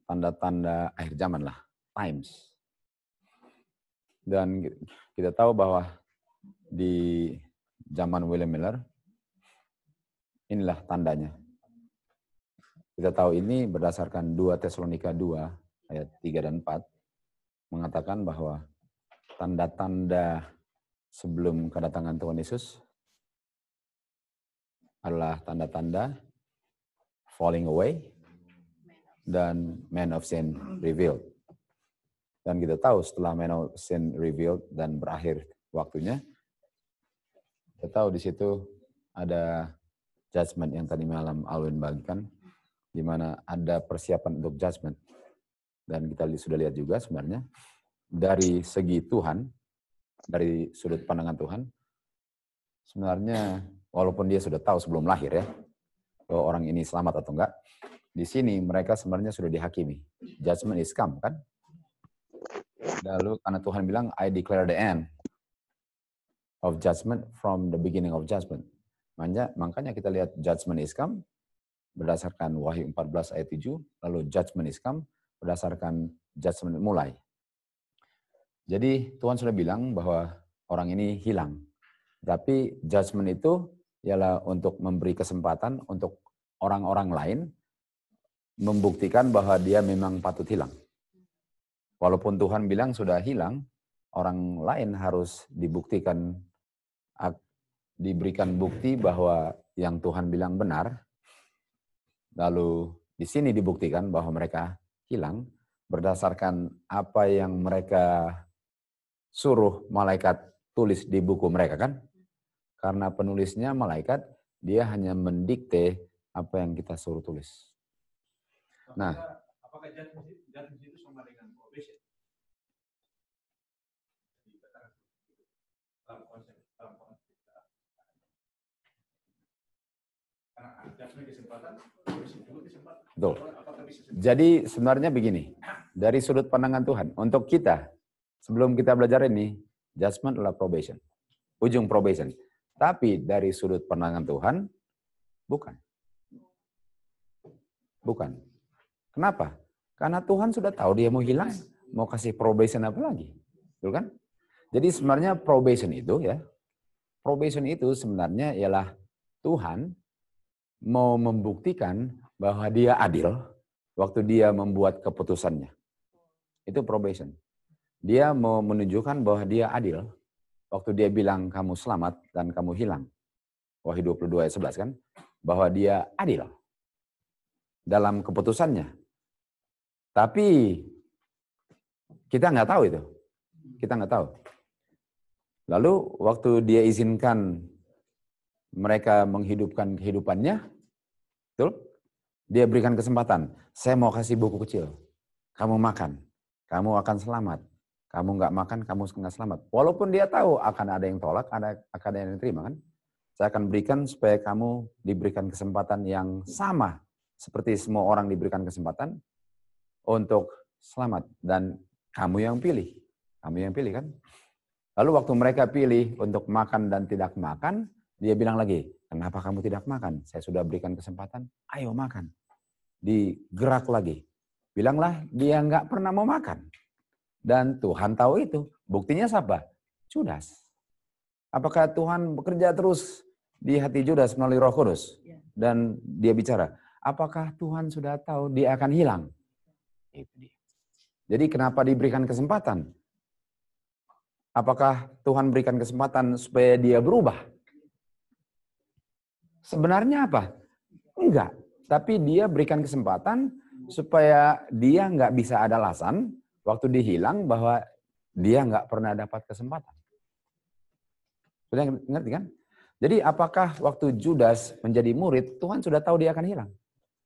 tanda-tanda akhir zaman lah, times. Dan kita tahu bahwa di zaman William Miller, inilah tandanya. Kita tahu ini berdasarkan 2 Tesalonika 2 ayat 3 dan 4 mengatakan bahwa tanda-tanda sebelum kedatangan Tuhan Yesus adalah tanda-tanda falling away dan man of sin revealed. Dan kita tahu setelah man of sin revealed dan berakhir waktunya, kita tahu di situ ada judgment yang tadi malam Alwin bagikan, di mana ada persiapan untuk judgment. Dan kita sudah lihat juga sebenarnya dari segi Tuhan, dari sudut pandangan Tuhan, sebenarnya walaupun dia sudah tahu sebelum lahir ya, bahwa orang ini selamat atau enggak, di sini mereka sebenarnya sudah dihakimi. Judgment is come, kan? Lalu karena Tuhan bilang, I declare the end of judgment from the beginning of judgment. Makanya kita lihat judgment is come berdasarkan Wahyu 14 ayat 7, lalu judgment is come berdasarkan judgment mulai. Jadi Tuhan sudah bilang bahwa orang ini hilang. Tapi judgment itu ialah untuk memberi kesempatan untuk orang-orang lain membuktikan bahwa dia memang patut hilang. Walaupun Tuhan bilang sudah hilang, orang lain harus dibuktikan, diberikan bukti bahwa yang Tuhan bilang benar. Lalu di sini dibuktikan bahwa mereka hilang berdasarkan apa yang mereka suruh malaikat tulis di buku mereka, kan? Karena penulisnya malaikat, dia hanya mendikte apa yang kita suruh tulis. Nah, apakah judgment itu sama dengan probation? Dalam konsep kita. Karena judgment kesempatan, probation juga kesempatan. Betul. Jadi sebenarnya begini, dari sudut pandangan Tuhan, untuk kita, sebelum kita belajar ini, judgment adalah probation. Ujung probation. Tapi dari sudut pandangan Tuhan, bukan. Bukan. Kenapa? Karena Tuhan sudah tahu dia mau hilang, mau kasih probation apa lagi. Betul kan? Jadi sebenarnya probation itu ya, probation itu sebenarnya ialah Tuhan mau membuktikan bahwa dia adil waktu dia membuat keputusannya. Itu probation. Dia mau menunjukkan bahwa dia adil waktu dia bilang kamu selamat dan kamu hilang. Wahyu 22 ayat 11 kan? Bahwa dia adil dalam keputusannya. Tapi kita nggak tahu itu. Kita nggak tahu. Lalu waktu dia izinkan mereka menghidupkan kehidupannya, betul? Dia berikan kesempatan. Saya mau kasih buku kecil. Kamu makan. Kamu akan selamat. Kamu nggak makan, kamu nggak selamat. Walaupun dia tahu akan ada yang tolak, akan ada yang terima kan. Saya akan berikan supaya kamu diberikan kesempatan yang sama. Seperti semua orang diberikan kesempatan untuk selamat. Dan kamu yang pilih. Kamu yang pilih kan. Lalu waktu mereka pilih untuk makan dan tidak makan, dia bilang lagi, kenapa kamu tidak makan? Saya sudah berikan kesempatan, ayo makan. Digerak lagi. Bilanglah dia nggak pernah mau makan. Dan Tuhan tahu itu. Buktinya siapa? Judas. Apakah Tuhan bekerja terus di hati Judas melalui Roh Kudus? Dan dia bicara, apakah Tuhan sudah tahu dia akan hilang? Itu dia. Jadi kenapa diberikan kesempatan? Apakah Tuhan berikan kesempatan supaya dia berubah? Sebenarnya apa? Enggak. Tapi dia berikan kesempatan supaya dia nggak bisa ada alasan waktu dia hilang bahwa dia nggak pernah dapat kesempatan. Sudah ngerti kan? Jadi apakah waktu Judas menjadi murid, Tuhan sudah tahu dia akan hilang?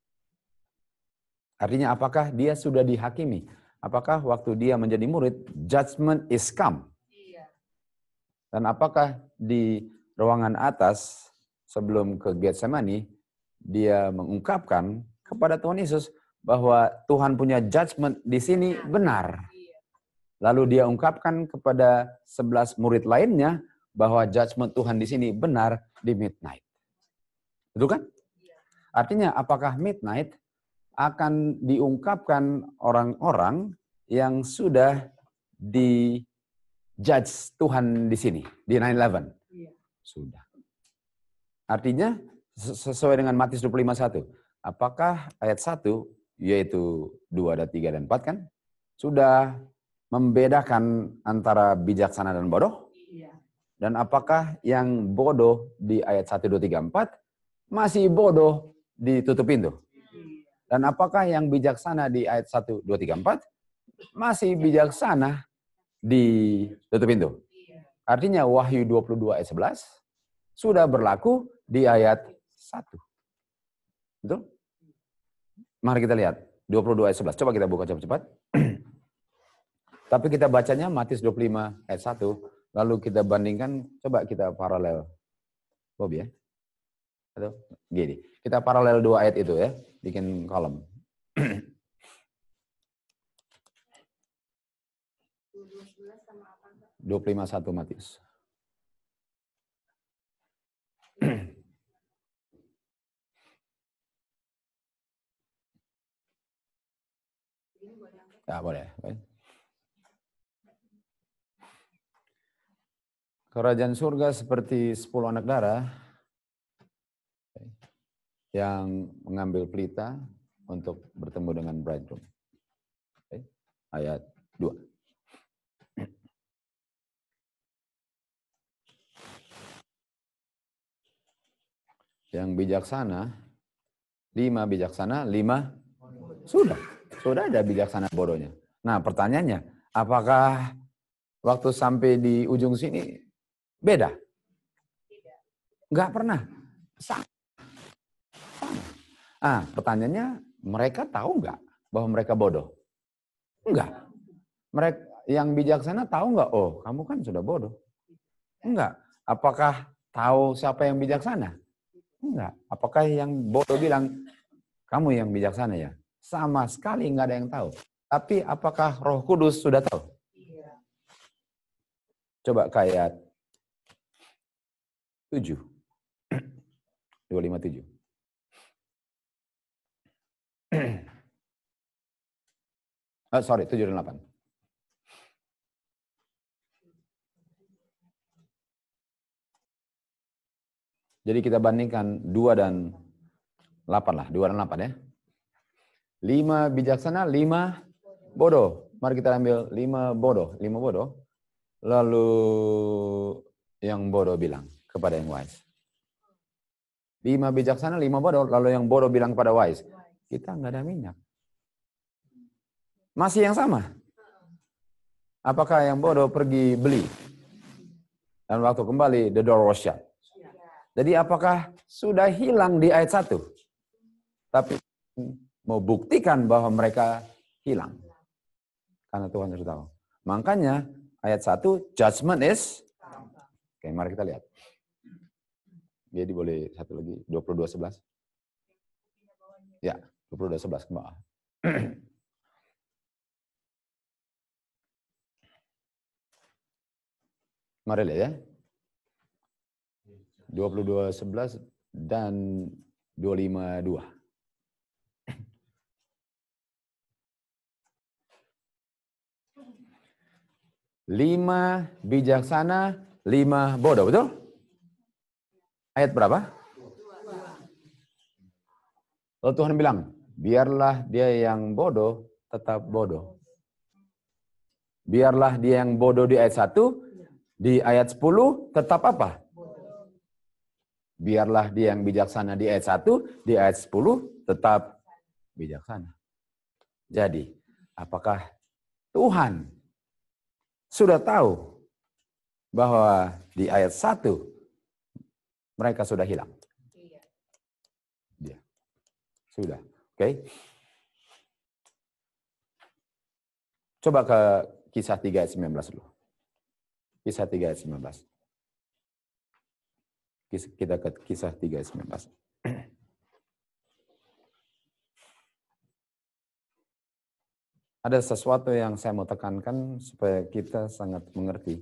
Artinya apakah dia sudah dihakimi? Apakah waktu dia menjadi murid, judgment is come? Dan apakah di ruangan atas sebelum ke Getsemani, dia mengungkapkan kepada Tuhan Yesus bahwa Tuhan punya judgment di sini benar. Lalu dia ungkapkan kepada 11 murid lainnya bahwa judgment Tuhan di sini benar di midnight. Betul kan? Artinya apakah midnight akan diungkapkan orang-orang yang sudah di-judge Tuhan di sini, di 9/11. Sudah. Artinya, sesuai dengan Matius 25:1. Apakah ayat 1, yaitu 2 dan 3 dan 4 kan, sudah membedakan antara bijaksana dan bodoh? Dan apakah yang bodoh di ayat 1, 2, 3, 4 masih bodoh ditutup pintu? Dan apakah yang bijaksana di ayat 1, 2, 3, 4 masih bijaksana ditutup pintu? Artinya Wahyu 22 ayat 11 sudah berlaku di ayat 1. Betul? Mari kita lihat 22 ayat 11. Coba kita buka cepat-cepat. Tapi kita bacanya Matius 25 ayat 1. Lalu kita bandingkan, coba kita paralel. Bob ya? Atau gini. Kita paralel 2 ayat itu ya. Bikin kolom. 25:1 Matius. Ya, boleh. Kerajaan surga seperti 10 anak darah yang mengambil pelita untuk bertemu dengan bridegroom. Ayat 2. Yang bijaksana, 5 bijaksana, 5 sudah ada bijaksana bodohnya. Nah pertanyaannya, apakah waktu sampai di ujung sini beda? Enggak pernah. Sama. Pertanyaannya, mereka tahu enggak bahwa mereka bodoh? Enggak. Mereka yang bijaksana tahu enggak? Oh, kamu kan sudah bodoh. Enggak. Apakah tahu siapa yang bijaksana? Enggak. Apakah yang bodoh bilang, kamu yang bijaksana ya? Sama sekali enggak ada yang tahu. Tapi apakah Roh Kudus sudah tahu? Coba ke ayat 7. 257. Sorry, 7 dan 8. Jadi kita bandingkan 2 dan 8 lah. 2 dan 8 ya. 5 bijaksana, 5 bodoh. Mari kita ambil 5 bodoh. 5 bodoh. Lalu yang bodoh bilang kepada yang wise. 5 bijaksana, 5 bodoh. Lalu yang bodoh bilang kepada wise. Kita nggak ada minyak. Masih yang sama. Apakah yang bodoh pergi beli? Dan waktu kembali, the door was shut. Jadi apakah sudah hilang di ayat 1? Tapi mau buktikan bahwa mereka hilang. Karena Tuhan sudah tahu. Makanya ayat 1, judgment is. Oke, mari kita lihat. Jadi boleh satu lagi, 22:11. Ya, 22:11 ke bawah. Mari lihat ya. 22:11 dan 252. Lima bijaksana, 5 bodoh, betul? Ayat berapa? Lalu Tuhan bilang, biarlah dia yang bodoh tetap bodoh. Biarlah dia yang bodoh di ayat 1, di ayat 10 tetap apa? Biarlah dia yang bijaksana di ayat 1, di ayat 10 tetap bijaksana. Jadi, apakah Tuhan sudah tahu bahwa di ayat 1 mereka sudah hilang? Iya. Sudah. Oke. Coba ke Kisah 3 ayat 19 dulu. Kisah 3 ayat 19. Kita ke Kisah 3 ayat 19. Ada sesuatu yang saya mau tekankan supaya kita sangat mengerti.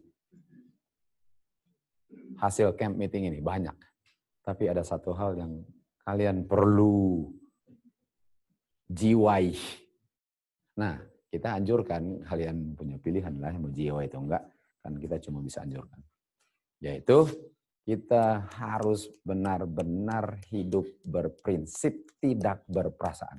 Hasil camp meeting ini banyak. Tapi ada satu hal yang kalian perlu jiwai. Nah, kita anjurkan, kalian punya pilihan lah, mau jiwai atau enggak, kan kita cuma bisa anjurkan. Yaitu, kita harus benar-benar hidup berprinsip, tidak berperasaan.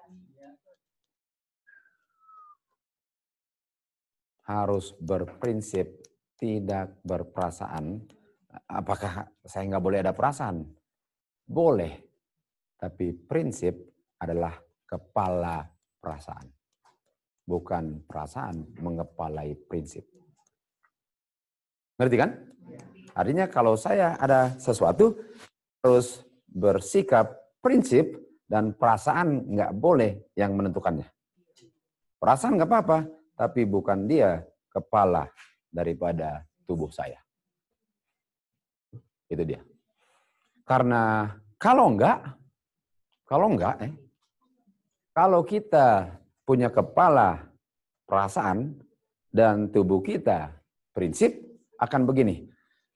Harus berprinsip, tidak berperasaan. Apakah saya nggak boleh ada perasaan? Boleh. Tapi prinsip adalah kepala perasaan. Bukan perasaan mengepalai prinsip. Ngerti kan? Artinya kalau saya ada sesuatu, harus bersikap prinsip dan perasaan nggak boleh yang menentukannya. Perasaan nggak apa-apa, tapi bukan dia kepala daripada tubuh saya. Itu dia. Karena kalau kita punya kepala perasaan dan tubuh kita prinsip, akan begini.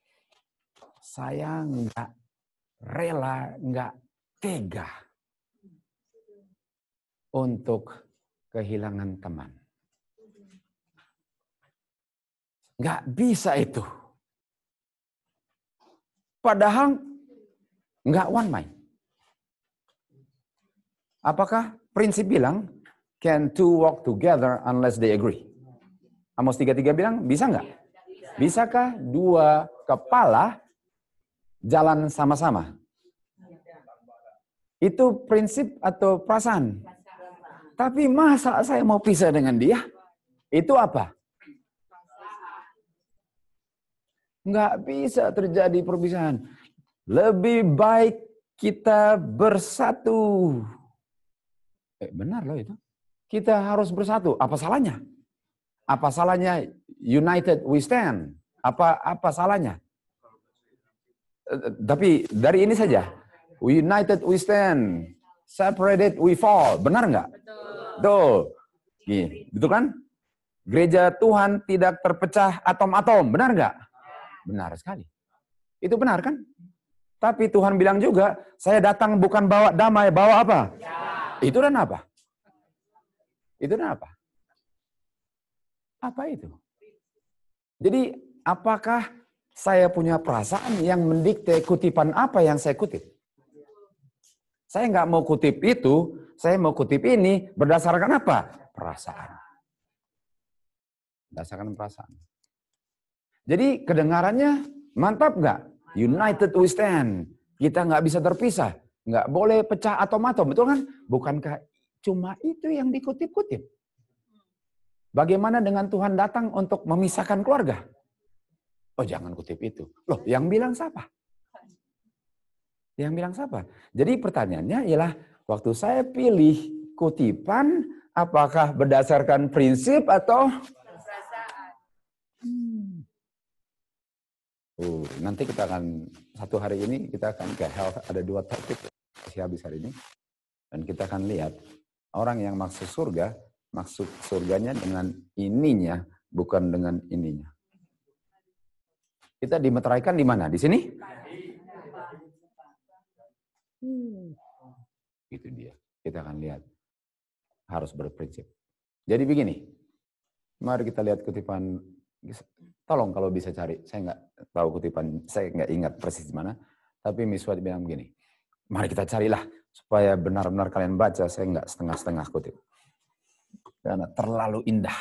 Saya nggak rela, nggak tega untuk kehilangan teman. Nggak bisa itu. Padahal nggak one mind. Apakah prinsip bilang, can two walk together unless they agree? Amos 3:3 bilang, bisa nggak? Bisakah dua kepala jalan sama-sama? Itu prinsip atau perasaan? Tapi masa saya mau pisah dengan dia? Itu apa? Nggak bisa terjadi perpisahan. Lebih baik kita bersatu. Benar loh itu. Kita harus bersatu. Apa salahnya? Apa salahnya united we stand? Apa salahnya? Tapi dari ini saja. United we stand. Separated we fall. Benar nggak? Betul. Betul kan? Gereja Tuhan tidak terpecah atom-atom. Benar nggak? Benar sekali. Itu benar kan? Tapi Tuhan bilang juga, saya datang bukan bawa damai, bawa apa? Itu dan apa? Itu dan apa? Apa itu? Jadi, apakah saya punya perasaan yang mendikte kutipan apa yang saya kutip? Saya nggak mau kutip itu, saya mau kutip ini berdasarkan apa? Perasaan. Berdasarkan perasaan. Jadi kedengarannya mantap nggak? United we stand. Kita nggak bisa terpisah. Nggak boleh pecah atom-atom. Betul kan? Bukankah cuma itu yang dikutip-kutip? Bagaimana dengan Tuhan datang untuk memisahkan keluarga? Oh jangan kutip itu. Loh yang bilang siapa? Yang bilang siapa? Jadi pertanyaannya ialah waktu saya pilih kutipan apakah berdasarkan prinsip atau nanti kita akan satu hari ini kita akan ke health, ada 2 topik masih habis hari ini dan kita akan lihat orang yang masuk surganya dengan ininya bukan dengan ininya. Kita dimeteraikan di mana? Di sini? Itu dia. Kita akan lihat harus berprinsip. Jadi begini. Mari kita lihat kutipan. Tolong kalau bisa cari, saya nggak tahu kutipan, saya nggak ingat persis di mana. Tapi Miswat bilang begini, mari kita carilah supaya benar-benar kalian baca, saya nggak setengah-setengah kutip. Karena terlalu indah.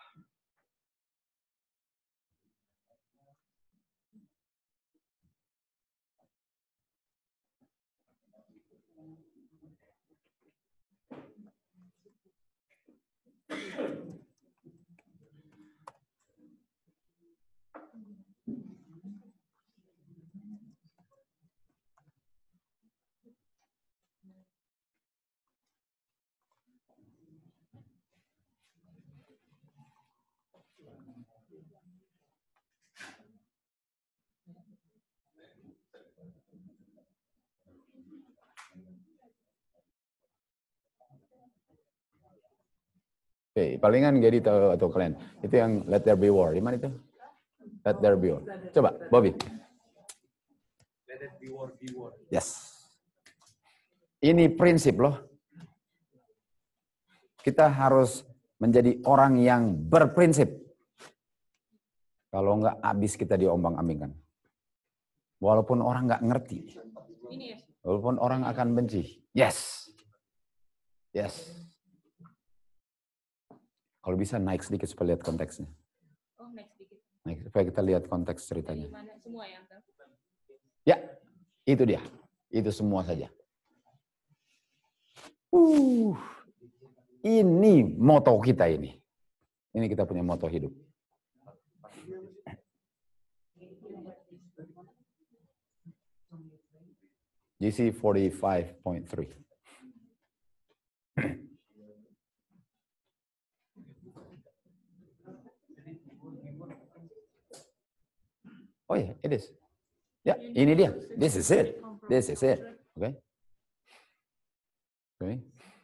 Oke, palingan Gedi tahu atau kalian. Itu yang Let There Be War. Di mana itu? Let There Be War. Coba, Bobby. Let it be war, be war. Yes. Ini prinsip loh. kita harus menjadi orang yang berprinsip. Kalau enggak, habis kita diombang-ambingkan. Walaupun orang enggak ngerti. Walaupun orang akan benci. Yes. Yes. Kalau bisa naik sedikit supaya lihat konteksnya. Oh, naik sedikit. Naik, supaya kita lihat konteks ceritanya. Mana semua ya? Ya, itu dia. Itu semua saja. Ini moto kita ini. Ini kita punya moto hidup. GC 45.3. Oh ya, it is. Ya, ini dia. This is it. This is it. Okay. Okay.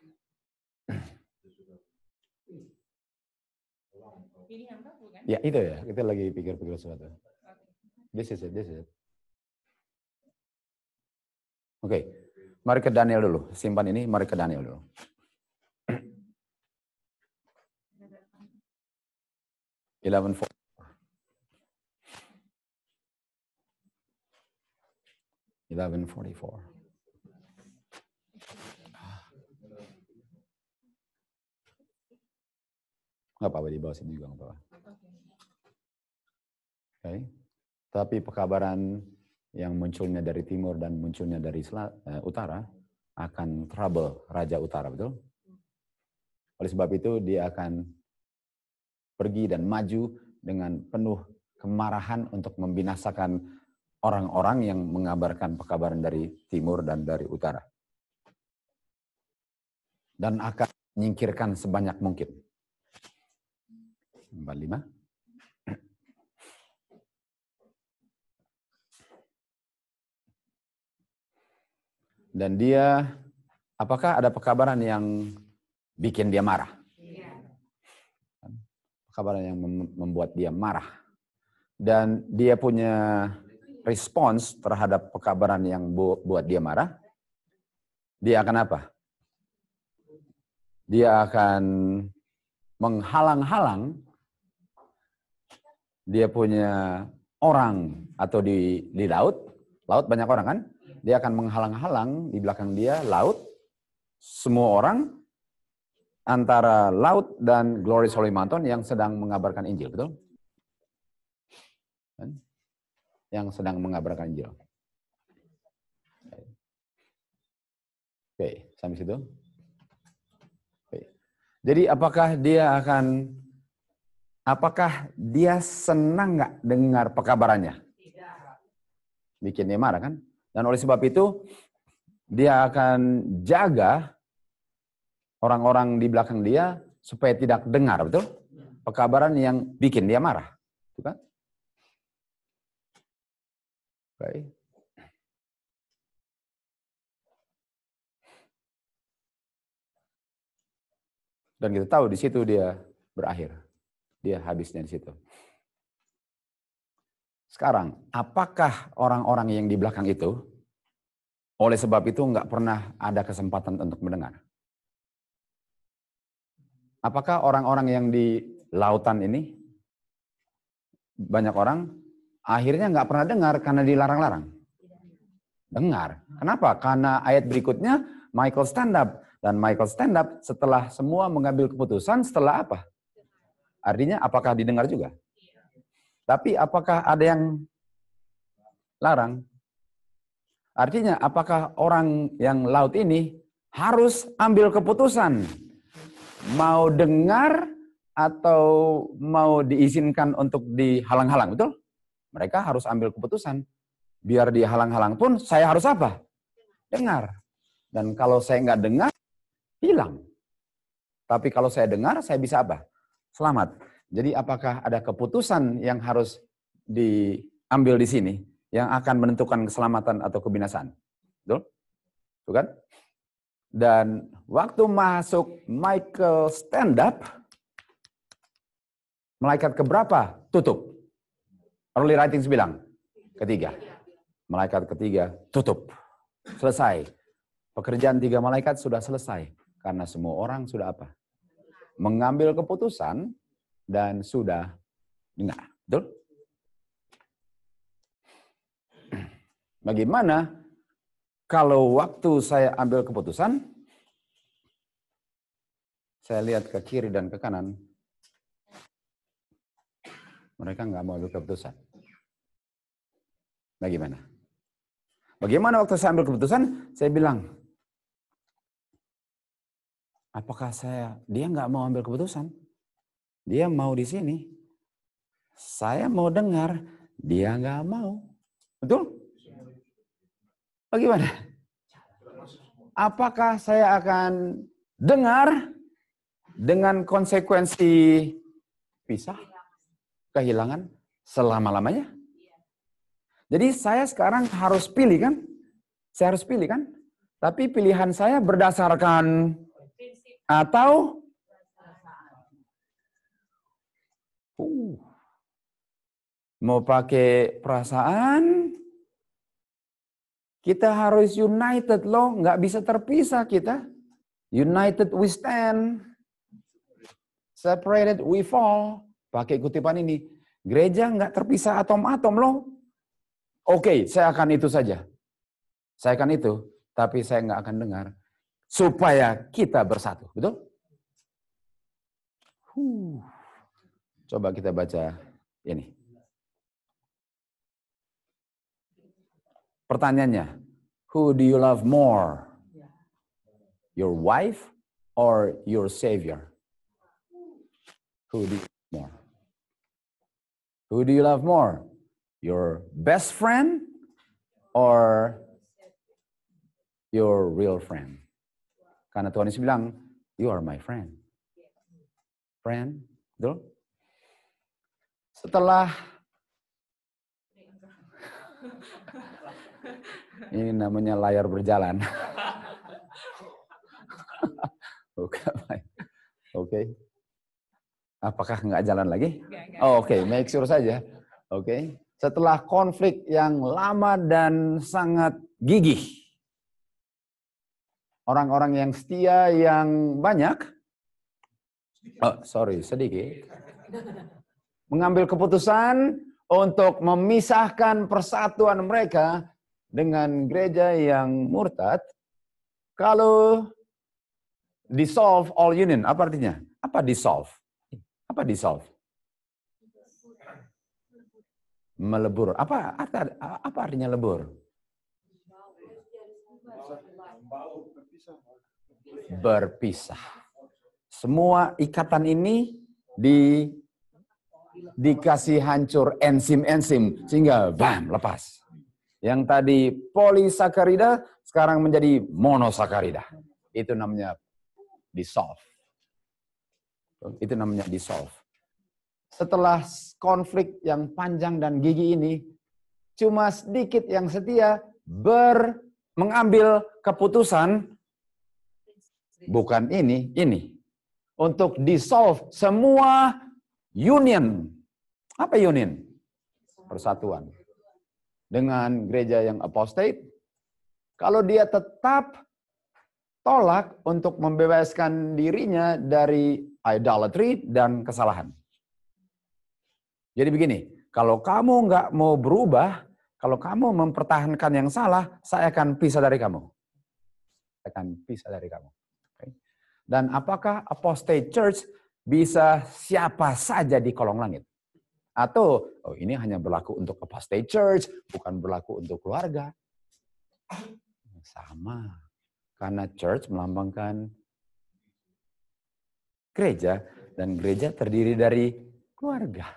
Ini hamba bukan? Ya, itu ya. Kita lagi pikir-pikir sesuatu. This is it. This is it. Oke. Mari ke Daniel dulu. Simpan ini, mari ke Daniel dulu. Eleven 11:44. Nggak apa-apa, di bawah sini juga nggak apa-apa. Oke. Tapi pekabaran yang munculnya dari timur dan munculnya dari utara akan trouble Raja Utara, betul? Oleh sebab itu dia akan pergi dan maju dengan penuh kemarahan untuk membinasakan orang-orang yang mengabarkan pekabaran dari timur dan dari utara. Dan akan menyingkirkan sebanyak mungkin. 45. Dan dia, apakah ada pekabaran yang bikin dia marah? Pekabaran yang membuat dia marah. Dan dia punya respons terhadap pekabaran yang buat dia marah. Dia akan apa? Dia akan menghalang-halang. Dia punya orang atau di laut. Laut banyak orang kan? Dia akan menghalang-halang di belakang dia laut, semua orang antara laut dan Glory Holy Mountain yang sedang mengabarkan Injil, betul? Yang sedang mengabarkan Injil. Oke, sampai situ. Oke. Jadi apakah dia senang nggak dengar pekabarannya? Bikin dia marah kan? Dan oleh sebab itu, dia akan jaga orang-orang di belakang dia supaya tidak dengar, betul? Pekabaran yang bikin dia marah. Bukan? Oke. Dan kita tahu di situ dia berakhir. Dia habisnya di situ. Sekarang, apakah orang-orang yang di belakang itu, oleh sebab itu nggak pernah ada kesempatan untuk mendengar? Apakah orang-orang yang di lautan ini, banyak orang, akhirnya nggak pernah dengar karena dilarang-larang? Dengar. Kenapa? Karena ayat berikutnya, Michael stand up. Dan Michael stand up setelah semua mengambil keputusan, setelah apa? Artinya apakah didengar juga? Tapi apakah ada yang larang? Artinya apakah orang yang laut ini harus ambil keputusan? Mau dengar atau mau diizinkan untuk dihalang-halang, betul? Mereka harus ambil keputusan. Biar dihalang-halang pun saya harus apa? Dengar. Dan kalau saya nggak dengar, hilang. Tapi kalau saya dengar, saya bisa apa? Selamat. Jadi apakah ada keputusan yang harus diambil di sini yang akan menentukan keselamatan atau kebinasaan? Betul? Betul kan? Dan waktu masuk Michael stand up, malaikat keberapa? Tutup. Early writings bilang, ketiga. Malaikat ketiga, tutup. Selesai. Pekerjaan 3 malaikat sudah selesai. Karena semua orang sudah apa? mengambil keputusan dan sudah dengar. Betul? Bagaimana kalau waktu saya ambil keputusan, saya lihat ke kiri dan ke kanan, mereka nggak mau ambil keputusan. Bagaimana? Bagaimana waktu saya ambil keputusan, saya bilang, apakah dia nggak mau ambil keputusan? Dia mau di sini. Saya mau dengar, dia nggak mau. Betul? Bagaimana? Apakah saya akan dengar dengan konsekuensi pisah, kehilangan selama-lamanya? Jadi saya sekarang harus pilih kan? Saya harus pilih kan? Tapi pilihan saya berdasarkan atau mau pakai perasaan, kita harus united loh, nggak bisa terpisah kita. United we stand, separated we fall. Pakai kutipan ini, gereja nggak terpisah atom-atom loh. Oke, saya akan itu saja. Saya akan itu, tapi saya nggak akan dengar. Supaya kita bersatu, betul? Coba kita baca ini. Pertanyaannya, who do you love more? Your wife or your savior? Who do you love more? Who do you love more? Your best friend or your real friend? Karena Tuhan Yesus bilang, you are my friend. Friend, betul? Setelah ini namanya layar berjalan. Oke. Apakah nggak jalan lagi? Oh, oke, make sure saja. Oke. Setelah konflik yang lama dan sangat gigih, orang-orang yang setia yang banyak, sedikit, mengambil keputusan untuk memisahkan persatuan mereka dengan gereja yang murtad. Kalau dissolve all union, apa artinya? Apa dissolve? Apa dissolve? Melebur. Apa artinya lebur? Berpisah. Semua ikatan ini dikasih hancur enzim sehingga bam, lepas. Yang tadi polisakarida sekarang menjadi monosakarida. Itu namanya dissolve. Itu namanya dissolve. Setelah konflik yang panjang dan gigih ini, cuma sedikit yang setia mengambil keputusan, bukan ini. Untuk dissolve semua union. Apa union? Persatuan. Dengan gereja yang apostate, kalau dia tetap tolak untuk membebaskan dirinya dari idolatry dan kesalahan. Jadi begini, kalau kamu nggak mau berubah, kalau kamu mempertahankan yang salah, saya akan pisah dari kamu. Saya akan pisah dari kamu. Okay. Dan apakah apostate church bisa siapa saja di kolong langit? Atau ini hanya berlaku untuk apostate church, bukan berlaku untuk keluarga? Sama. Karena church melambangkan gereja, dan gereja terdiri dari keluarga.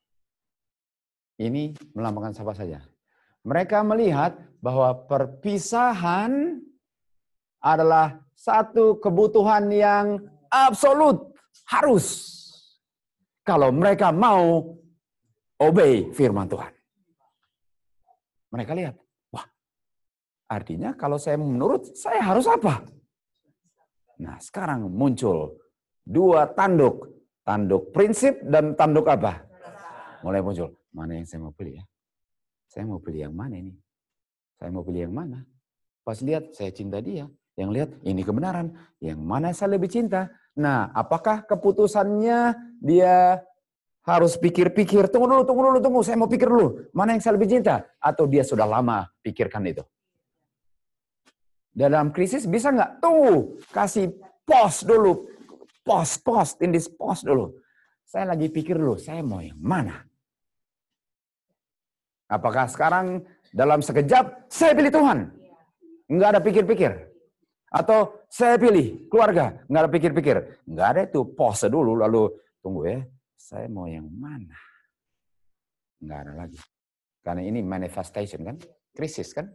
Ini melambangkan siapa saja. Mereka melihat bahwa perpisahan adalah satu kebutuhan yang absolut, harus. Kalau mereka mau obey firman Tuhan. Mereka lihat, wah, artinya kalau saya menurut, saya harus apa? Nah, sekarang muncul dua tanduk. Tanduk prinsip dan tanduk apa? Mulai muncul. Mana yang saya mau pilih ya? Saya mau pilih yang mana ini? Saya mau pilih yang mana? Pas lihat, saya cinta dia. Yang lihat, ini kebenaran. Yang mana saya lebih cinta? Nah, apakah keputusannya dia harus pikir-pikir, tunggu, saya mau pikir dulu, mana yang saya lebih cinta? Atau dia sudah lama pikirkan itu? Dalam krisis bisa nggak? Tuh, kasih pause dulu, pause, in this pause dulu. Saya lagi pikir dulu, saya mau yang mana? Apakah sekarang dalam sekejap, saya pilih Tuhan? Nggak ada pikir-pikir. Atau saya pilih keluarga, nggak ada pikir-pikir. Nggak ada itu, pause dulu, lalu tunggu ya, saya mau yang mana? Nggak ada lagi. Karena ini manifestation kan, krisis kan.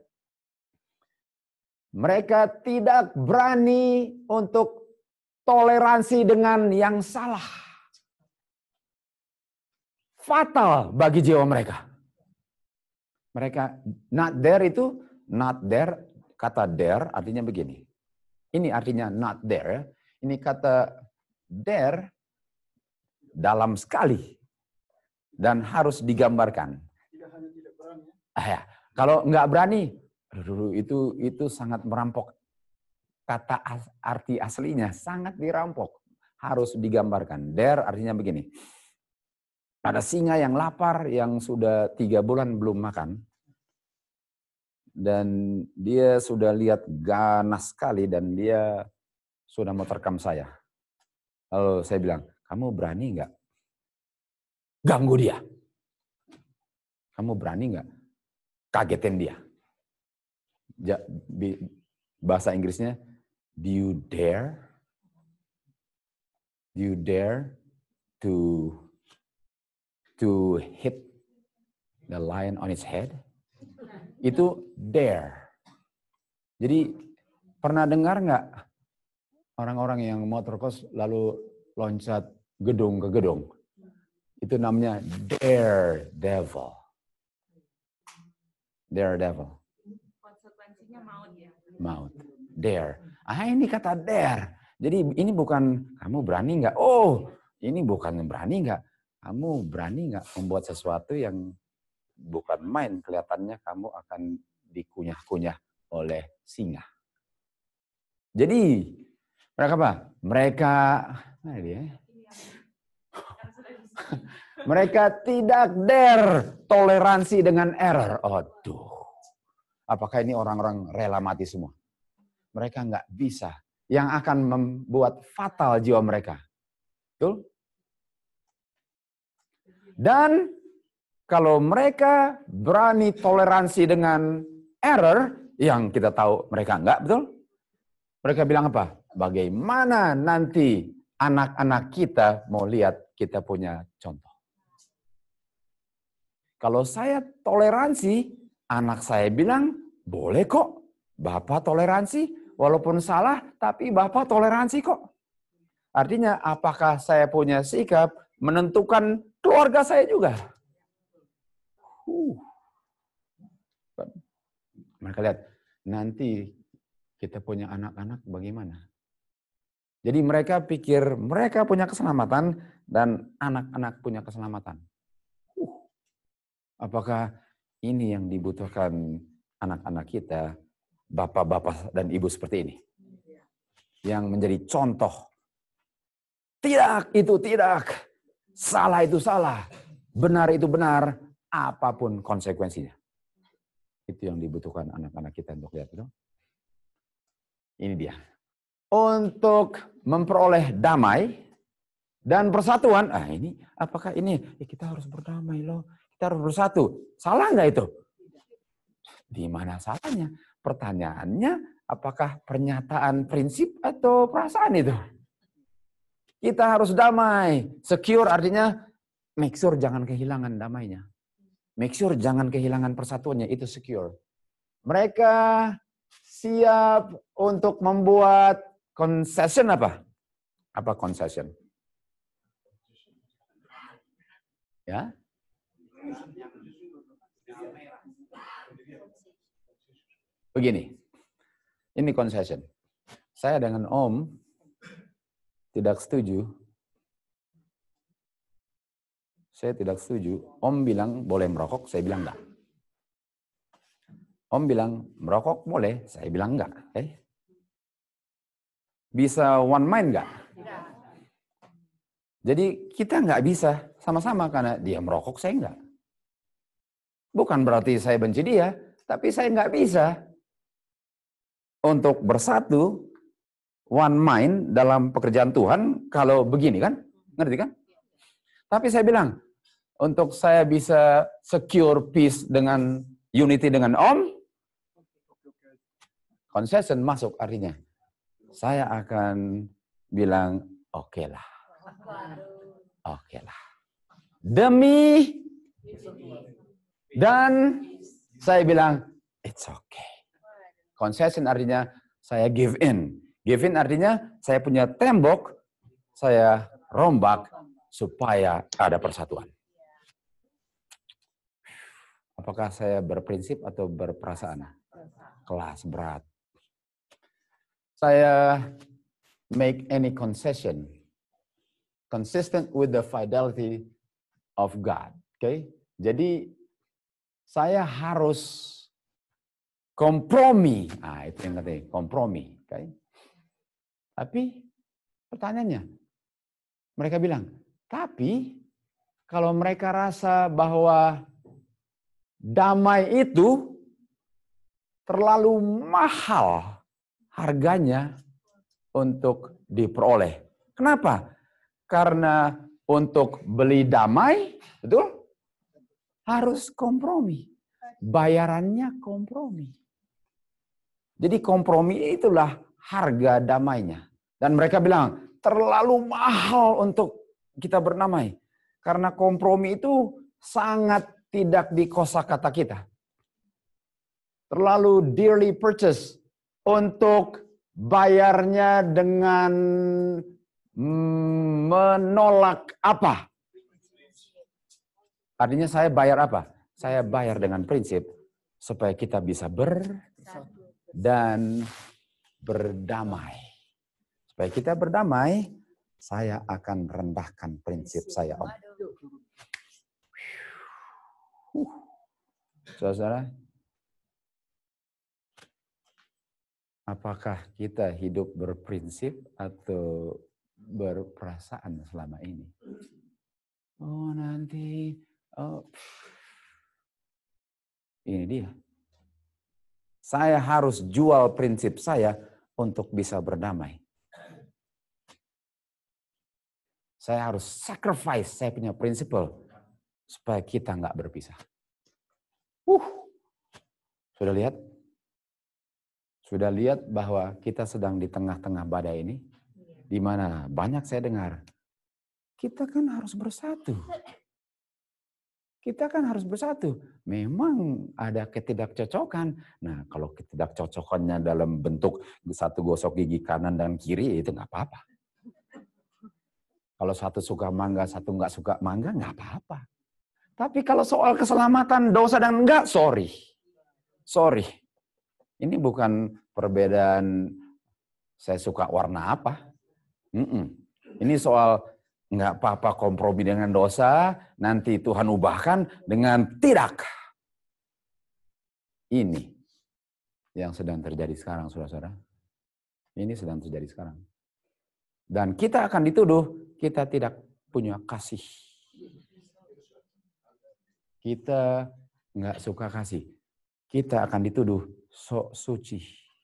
Mereka tidak berani untuk toleransi dengan yang salah. Fatal bagi jiwa mereka. Mereka not there itu, not there, kata there artinya begini. Ini artinya not there. Ini kata there dalam sekali dan harus digambarkan. Tidak hanya tidak berani. Ya. Kalau nggak berani, itu sangat merampok. Kata arti aslinya sangat dirampok. Harus digambarkan. There artinya begini. Ada singa yang lapar, yang sudah 3 bulan belum makan. Dan dia sudah lihat ganas sekali dan dia sudah mau terkam saya. Lalu saya bilang, kamu berani nggak ganggu dia? Kamu berani nggak kagetin dia? Bahasa Inggrisnya, do you dare to hit the lion on its head? Itu dare. Jadi pernah dengar nggak orang-orang yang motorcross lalu loncat gedung ke gedung? Itu namanya daredevil. Daredevil. Konsekuensinya maut ya. Maut. Dare. Ini kata dare. Jadi ini bukan kamu berani nggak? Oh, ini bukan berani nggak? Kamu berani nggak membuat sesuatu yang bukan main, kelihatannya kamu akan dikunyah-kunyah oleh singa. Jadi mereka apa? Mana dia? Mereka tidak dare toleransi dengan error. Aduh, apakah ini orang-orang rela mati semua? Mereka nggak bisa. Yang akan membuat fatal jiwa mereka. Betul? Dan kalau mereka berani toleransi dengan error, yang kita tahu mereka enggak, betul? Mereka bilang apa? Bagaimana nanti anak-anak kita mau lihat kita punya contoh. Kalau saya toleransi, anak saya bilang, boleh kok, Bapak toleransi, walaupun salah, tapi Bapak toleransi kok. Artinya, apakah saya punya sikap menentukan keluarga saya juga? Mereka lihat, nanti kita punya anak-anak bagaimana? Jadi mereka pikir mereka punya keselamatan dan anak-anak punya keselamatan. Apakah ini yang dibutuhkan anak-anak kita, bapak-bapak dan ibu seperti ini? Yang menjadi contoh. Tidak, itu tidak. Salah itu salah. Benar itu benar. Apapun konsekuensinya. Itu yang dibutuhkan anak-anak kita untuk lihat. Itu. Ini dia. Untuk memperoleh damai dan persatuan. Ini apakah ini? Kita harus berdamai loh. Kita harus bersatu. Salah nggak itu? Di mana salahnya? Pertanyaannya, apakah pernyataan prinsip atau perasaan itu? Kita harus damai. Secure artinya make sure jangan kehilangan damainya. Make sure jangan kehilangan persatuannya, itu secure. Mereka siap untuk membuat concession apa? Apa concession? Ya? Begini, ini concession. Saya dengan Om tidak setuju. Saya tidak setuju. Om bilang boleh merokok, saya bilang enggak. Om bilang merokok boleh, saya bilang enggak. Bisa one mind enggak? Jadi kita nggak bisa sama-sama karena dia merokok, saya nggak. Bukan berarti saya benci dia, tapi saya nggak bisa untuk bersatu, one mind dalam pekerjaan Tuhan kalau begini kan, ngerti kan? Tapi saya bilang, untuk saya bisa secure peace dengan unity dengan Om, concession masuk artinya. Saya akan bilang, oke lah. Demi, dan saya bilang, it's okay. Concession artinya saya give in. Give in artinya saya punya tembok, saya rombak supaya ada persatuan. Apakah saya berprinsip atau berperasaan? Kelas berat. Saya make any concession consistent with the fidelity of God. Okay? Jadi saya harus kompromi. Nah, itu yang katanya, kompromi. Okay? Tapi pertanyaannya, mereka bilang, tapi kalau mereka rasa bahwa damai itu terlalu mahal harganya untuk diperoleh. Kenapa? Karena untuk beli damai, betul? Harus kompromi. Bayarannya kompromi. Jadi kompromi itulah harga damainya. Dan mereka bilang, terlalu mahal untuk kita berdamai. Karena kompromi itu sangat tidak di kosakata kita. Terlalu dearly purchased untuk bayarnya dengan menolak apa? Artinya saya bayar apa? Saya bayar dengan prinsip supaya kita bisa dan berdamai. Supaya kita berdamai, saya akan rendahkan prinsip saya, Om. Saudara, apakah kita hidup berprinsip atau berperasaan selama ini? Oh nanti, ini dia. Saya harus jual prinsip saya untuk bisa berdamai. Saya harus sacrifice saya punya prinsipal supaya kita nggak berpisah. Sudah lihat? Sudah lihat bahwa kita sedang di tengah-tengah badai ini? Di mana banyak saya dengar, kita kan harus bersatu. Kita kan harus bersatu. Memang ada ketidakcocokan. Nah, kalau ketidakcocokannya dalam bentuk satu gosok gigi kanan dan kiri, itu nggak apa-apa. Kalau satu suka mangga, satu nggak suka mangga, nggak apa-apa. Tapi kalau soal keselamatan, dosa dan enggak, sorry. Ini bukan perbedaan saya suka warna apa. Ini soal nggak apa-apa kompromi dengan dosa, nanti Tuhan ubahkan dengan tidak. Ini yang sedang terjadi sekarang, saudara-saudara. Ini sedang terjadi sekarang. Dan kita akan dituduh, kita tidak punya kasih. Kita nggak suka kasih. Kita akan dituduh sok suci.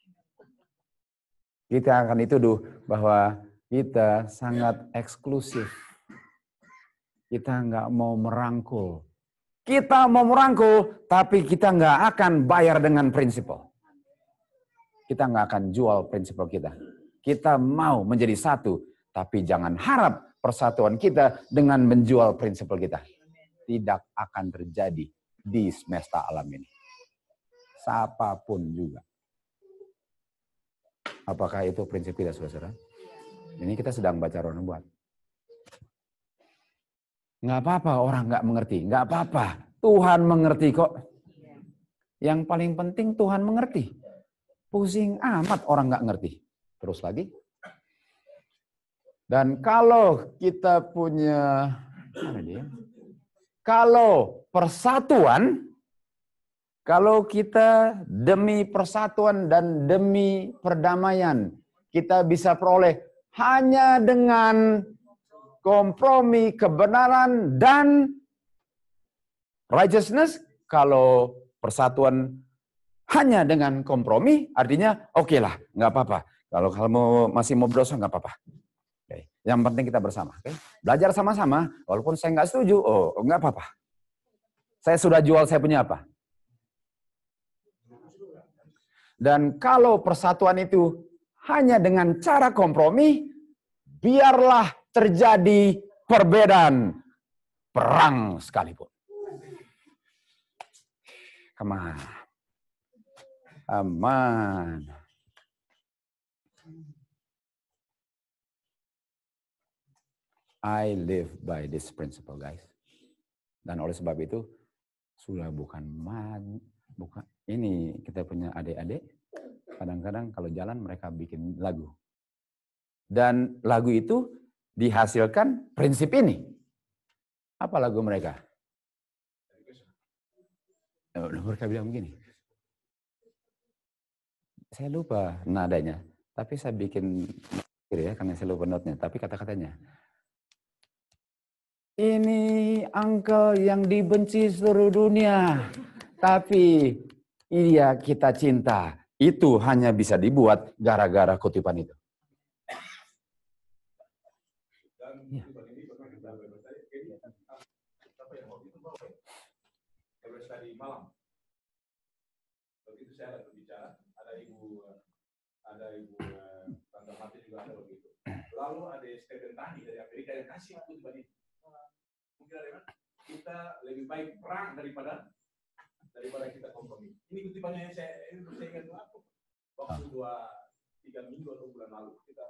Kita akan dituduh bahwa kita sangat eksklusif. Kita nggak mau merangkul. Kita mau merangkul, tapi kita nggak akan bayar dengan prinsipal. Kita nggak akan jual prinsipal kita. Kita mau menjadi satu, tapi jangan harap persatuan kita dengan menjual prinsipal kita. Tidak akan terjadi di semesta alam ini. Siapapun juga. Apakah itu prinsip kita, saudara? Ini kita sedang baca Roh Nubuat. Nggak apa-apa orang nggak mengerti. Nggak apa-apa. Tuhan mengerti kok. Yang paling penting Tuhan mengerti. Pusing amat orang nggak ngerti. Terus lagi. Dan kalau kita punya... Mana dia? Kalau persatuan, kalau kita demi persatuan dan demi perdamaian, kita bisa peroleh hanya dengan kompromi kebenaran dan righteousness. Kalau persatuan hanya dengan kompromi, artinya oke lah, nggak apa-apa. Kalau kamu masih mau berdosa, nggak apa-apa. Okay. Yang penting kita bersama. Okay. Belajar sama-sama, walaupun saya nggak setuju, nggak apa-apa. Saya sudah jual saya punya apa. Dan kalau persatuan itu hanya dengan cara kompromi, biarlah terjadi perbedaan, perang sekalipun. Come on. Aman. I live by this principle, guys. Dan oleh sebab itu, sudah bukan ini kita punya adik-adik, kadang-kadang kalau jalan mereka bikin lagu. Dan lagu itu dihasilkan prinsip ini. Apa lagu mereka? Mereka bilang begini. Saya lupa nadanya, tapi saya bikin ya karena saya lupa notnya. Tapi kata-katanya, ini uncle yang dibenci seluruh dunia, tapi iya kita cinta. Itu hanya bisa dibuat gara-gara kutipan itu. Ya. Tadi malam, begitu saya ada berbicara, ada ibu Tante Mati juga ada begitu. Lalu ada Stephen Tani dari Amerika yang kasih kutipan ini. Mungkin ada kita lebih baik perang daripada kita kompromi. Ini kutipannya yang saya ingat waktu 2-3 minggu atau bulan lalu kita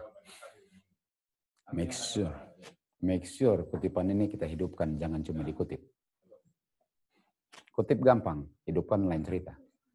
make sure kutipan ini kita hidupkan, jangan cuma dikutip. Kutip gampang, hidupkan lain cerita.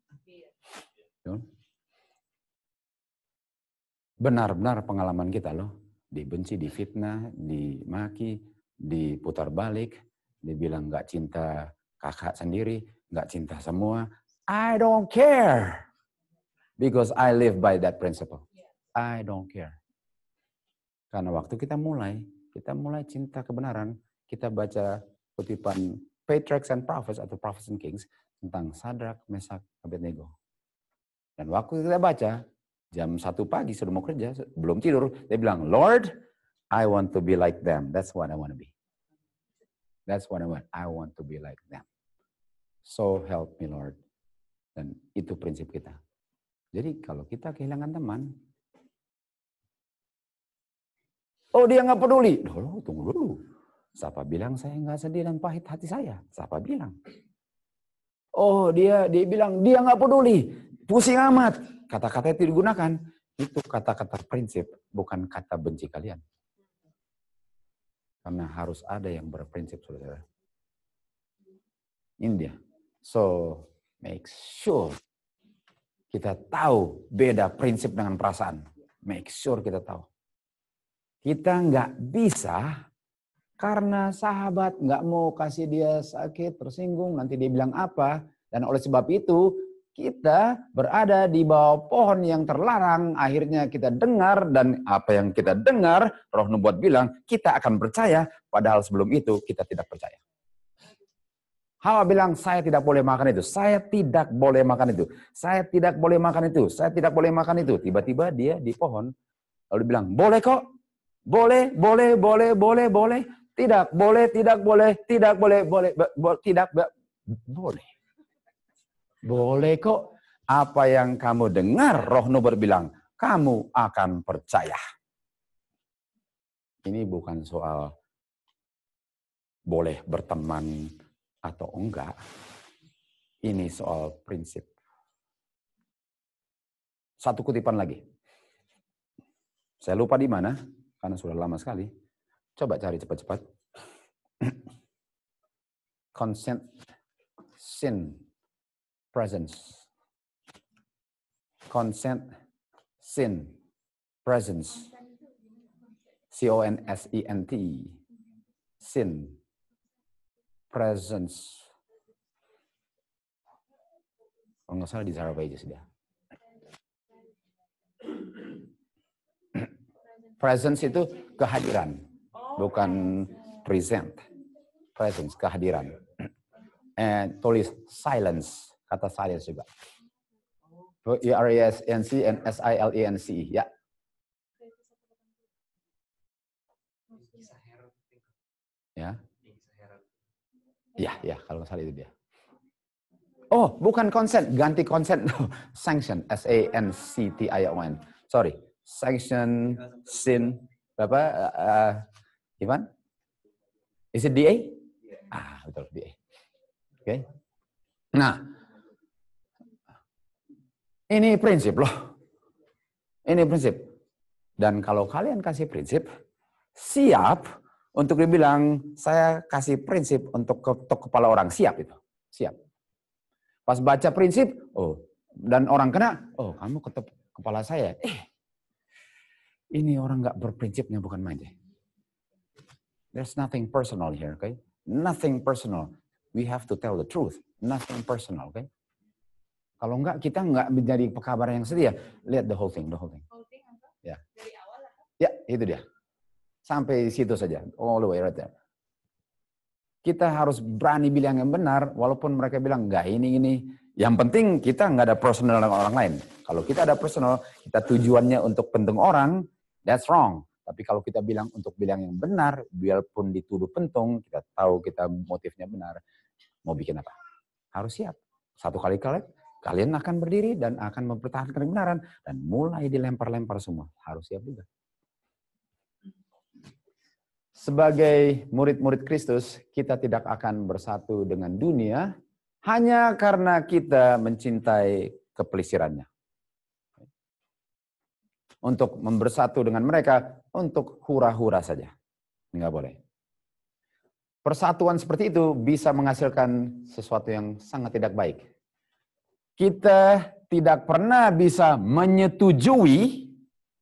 Benar-benar pengalaman kita loh, dibenci, difitnah, dimaki, diputar balik, dibilang nggak cinta kakak sendiri, nggak cinta semua. I don't care, because I live by that principle. I don't care. Karena waktu kita mulai cinta kebenaran, kita baca kutipan Patriarchs and Prophets atau Prophets and Kings tentang Sadrak, Mesak, Abednego. Dan waktu kita baca, jam 1 pagi sudah mau kerja, belum tidur, dia bilang, Lord, I want to be like them. That's what I want to be. That's what I want. I want to be like them. So help me, Lord. Dan itu prinsip kita. Jadi kalau kita kehilangan teman, dia nggak peduli. Tunggu dulu. Siapa bilang saya nggak sedih dan pahit hati saya? Siapa bilang? Dia bilang dia nggak peduli, pusing amat. Kata-kata itu digunakan, itu kata-kata prinsip, bukan kata benci kalian. Karena harus ada yang berprinsip, saudara. Ini dia. So, make sure kita tahu beda prinsip dengan perasaan. Make sure kita tahu. Kita nggak bisa karena sahabat nggak mau kasih dia sakit, tersinggung, nanti dia bilang apa. Dan oleh sebab itu, kita berada di bawah pohon yang terlarang. Akhirnya kita dengar, dan apa yang kita dengar, Roh Nubuat bilang, kita akan percaya, padahal sebelum itu kita tidak percaya. Hawa bilang, saya tidak boleh makan itu. Saya tidak boleh makan itu. Saya tidak boleh makan itu. Saya tidak boleh makan itu. Tiba-tiba dia di pohon, lalu bilang, boleh kok. Boleh, boleh, boleh, boleh, boleh. Tidak, boleh, tidak boleh, tidak boleh, boleh, tidak, boleh. Boleh kok. Apa yang kamu dengar, Roh Nubuat bilang, kamu akan percaya. Ini bukan soal boleh berteman atau enggak. Ini soal prinsip. Satu kutipan lagi. Saya lupa di mana, karena sudah lama sekali. Coba cari cepat-cepat. Consent, sin, presence. Consent, sin, presence. C-O-N-S-E-N-T. Sin, presence. Kalau nggak salah di Zara Pages dia. Presence itu kehadiran. bukan present. Presence, kehadiran. Tulis silence, kata silence juga. E-R-E-S-N-C and S-I-L-E-N-C. Ya. Ya. Ya, kalau nggak salah itu dia. Oh, bukan consent, ganti consent. Sanction, S-A-N-C-T-I-O-N. Sorry, sanction, sin, berapa? Ivan? Is it DA? Betul, DA. Oke. Nah, ini prinsip loh. Ini prinsip. Dan kalau kalian kasih prinsip, siap untuk dibilang, saya kasih prinsip untuk ketok kepala orang. Siap itu. Siap. Pas baca prinsip, dan orang kena, kamu ketok kepala saya. Ini orang nggak berprinsipnya bukan main deh. There's nothing personal here, okay? Nothing personal. We have to tell the truth. Nothing personal, okay? Kalau enggak, kita enggak menjadi pekabar yang setia. Lihat the whole thing. Holding apa? Ya. Dari awal apa? Ya, itu dia. Sampai situ saja. All the way right there. Kita harus berani bilang yang benar, walaupun mereka bilang enggak ini. Yang penting kita enggak ada personal dengan orang lain. Kalau kita ada personal, kita tujuannya untuk penting orang, that's wrong. Tapi kalau kita bilang untuk bilang yang benar, biarpun dituduh pentung, kita tahu kita motifnya benar, mau bikin apa? Harus siap. Satu kali kalian akan berdiri dan akan mempertahankan kebenaran dan mulai dilempar-lempar semua. Harus siap juga. Sebagai murid-murid Kristus, kita tidak akan bersatu dengan dunia hanya karena kita mencintai kepelisirannya. Untuk membersatu dengan mereka, untuk hura-hura saja. Enggak boleh. Persatuan seperti itu bisa menghasilkan sesuatu yang sangat tidak baik. Kita tidak pernah bisa menyetujui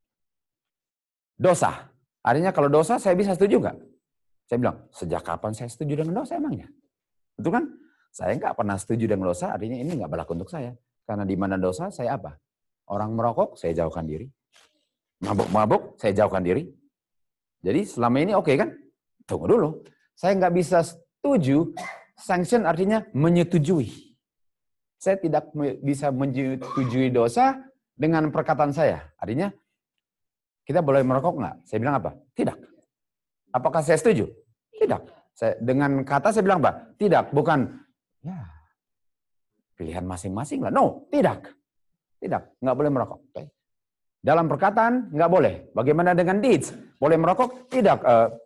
dosa. Artinya kalau dosa saya bisa setuju nggak? Saya bilang, sejak kapan saya setuju dengan dosa emangnya? Betul kan? Saya nggak pernah setuju dengan dosa, artinya ini nggak berlaku untuk saya. Karena di mana dosa, saya apa? Orang merokok, saya jauhkan diri. Mabuk-mabuk, saya jauhkan diri. Jadi selama ini oke kan? Tunggu dulu. Saya nggak bisa setuju, sanction artinya menyetujui. Saya tidak bisa menyetujui dosa dengan perkataan saya. Artinya, kita boleh merokok nggak? Saya bilang apa? Tidak. Apakah saya setuju? Tidak. Dengan kata saya bilang apa? Tidak, bukan. Ya, pilihan masing-masing lah. No, tidak. Tidak, nggak boleh merokok. Okay. Dalam perkataan, nggak boleh. Bagaimana dengan deeds? Boleh merokok? Tidak.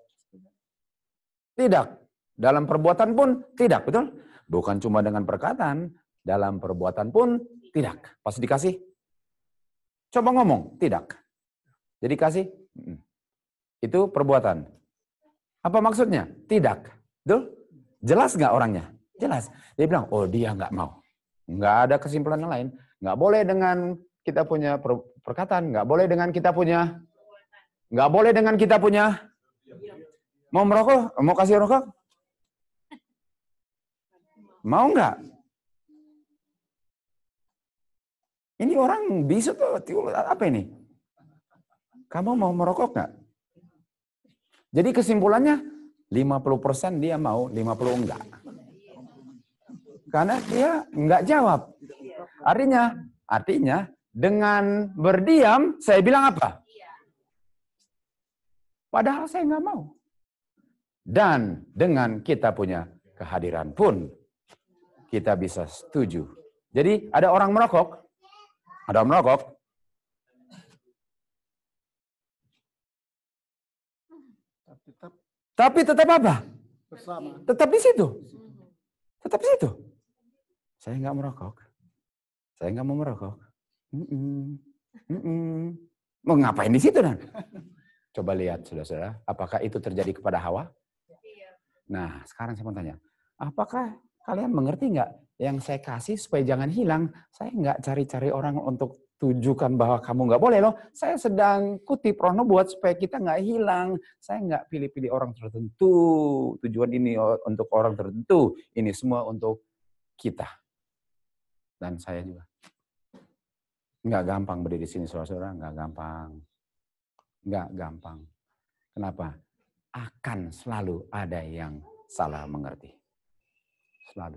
Tidak. Dalam perbuatan pun tidak, betul? Bukan cuma dengan perkataan, dalam perbuatan pun tidak. Pas dikasih, coba ngomong, tidak. Jadi kasih, itu perbuatan. Apa maksudnya? Tidak. Betul? Jelas nggak orangnya? Jelas. Dia bilang, dia nggak mau. Nggak ada kesimpulan yang lain. Nggak boleh dengan kita punya perkataan, nggak boleh dengan kita punya, mau merokok, mau kasih rokok, mau nggak? Ini orang bisu tuh, apa ini? Kamu mau merokok nggak? Jadi kesimpulannya 50% dia mau, 50% enggak. Karena dia enggak jawab. Artinya dengan berdiam saya bilang apa? Padahal saya enggak mau. Dan dengan kita punya kehadiran pun kita bisa setuju. Jadi ada orang merokok, tapi tetap apa? Bersama. Tetap di situ. Saya nggak merokok. Saya nggak mau merokok. Mau ngapain di situ dan? Coba lihat, saudara-saudara, apakah itu terjadi kepada Hawa? Nah, sekarang saya mau tanya, apakah kalian mengerti nggak? Yang saya kasih supaya jangan hilang, saya nggak cari-cari orang untuk tujukan bahwa kamu nggak boleh loh. Saya sedang kutip roh nubuat supaya kita nggak hilang. Saya nggak pilih-pilih orang tertentu. Tujuan ini untuk orang tertentu. Ini semua untuk kita. Dan saya juga. Nggak gampang berdiri di sini, saudara-saudara. Nggak gampang. Nggak gampang. Kenapa? akan selalu ada yang salah mengerti. Selalu.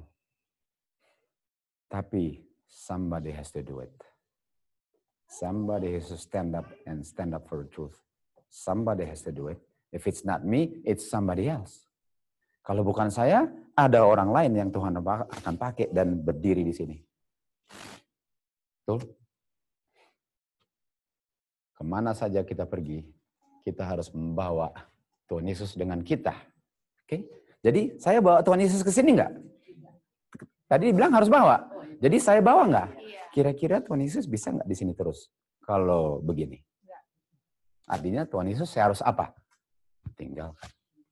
Tapi somebody has to do it. Somebody has to stand up for the truth. Somebody has to do it. If it's not me, it's somebody else. Kalau bukan saya, ada orang lain yang Tuhan akan pakai dan berdiri di sini. Betul? Kemana saja kita pergi, kita harus membawa Tuhan Yesus dengan kita. Oke? Jadi saya bawa Tuhan Yesus ke sini enggak? Tadi dibilang harus bawa. Jadi saya bawa enggak? Kira-kira Tuhan Yesus bisa enggak di sini terus? Kalau begini. Artinya Tuhan Yesus saya harus apa? Tinggalkan.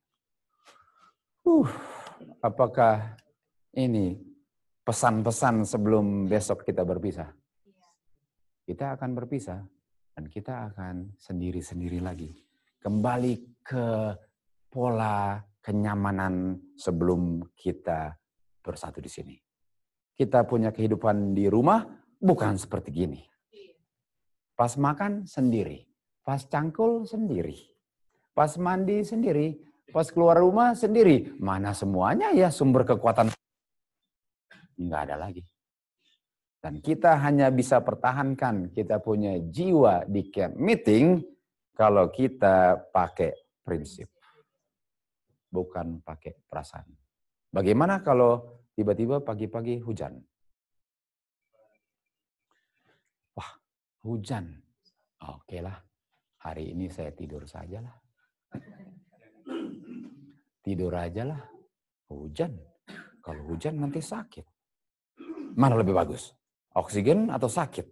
Apakah ini pesan-pesan sebelum besok kita berpisah? Kita akan berpisah dan kita akan sendiri-sendiri lagi. Kembali ke pola kenyamanan sebelum kita bersatu di sini. Kita punya kehidupan di rumah bukan seperti gini. Pas makan sendiri, pas cangkul sendiri, pas mandi sendiri, pas keluar rumah sendiri. Mana semuanya ya sumber kekuatan? Nggak ada lagi. Dan kita hanya bisa pertahankan kita punya jiwa di camp meeting kalau kita pakai prinsip. Bukan pakai perasaan. Bagaimana kalau tiba-tiba pagi-pagi hujan? Wah, hujan. Oke lah, hari ini saya tidur sajalah. Tidur aja lah. Hujan. Kalau hujan nanti sakit. Mana lebih bagus? Oksigen atau sakit?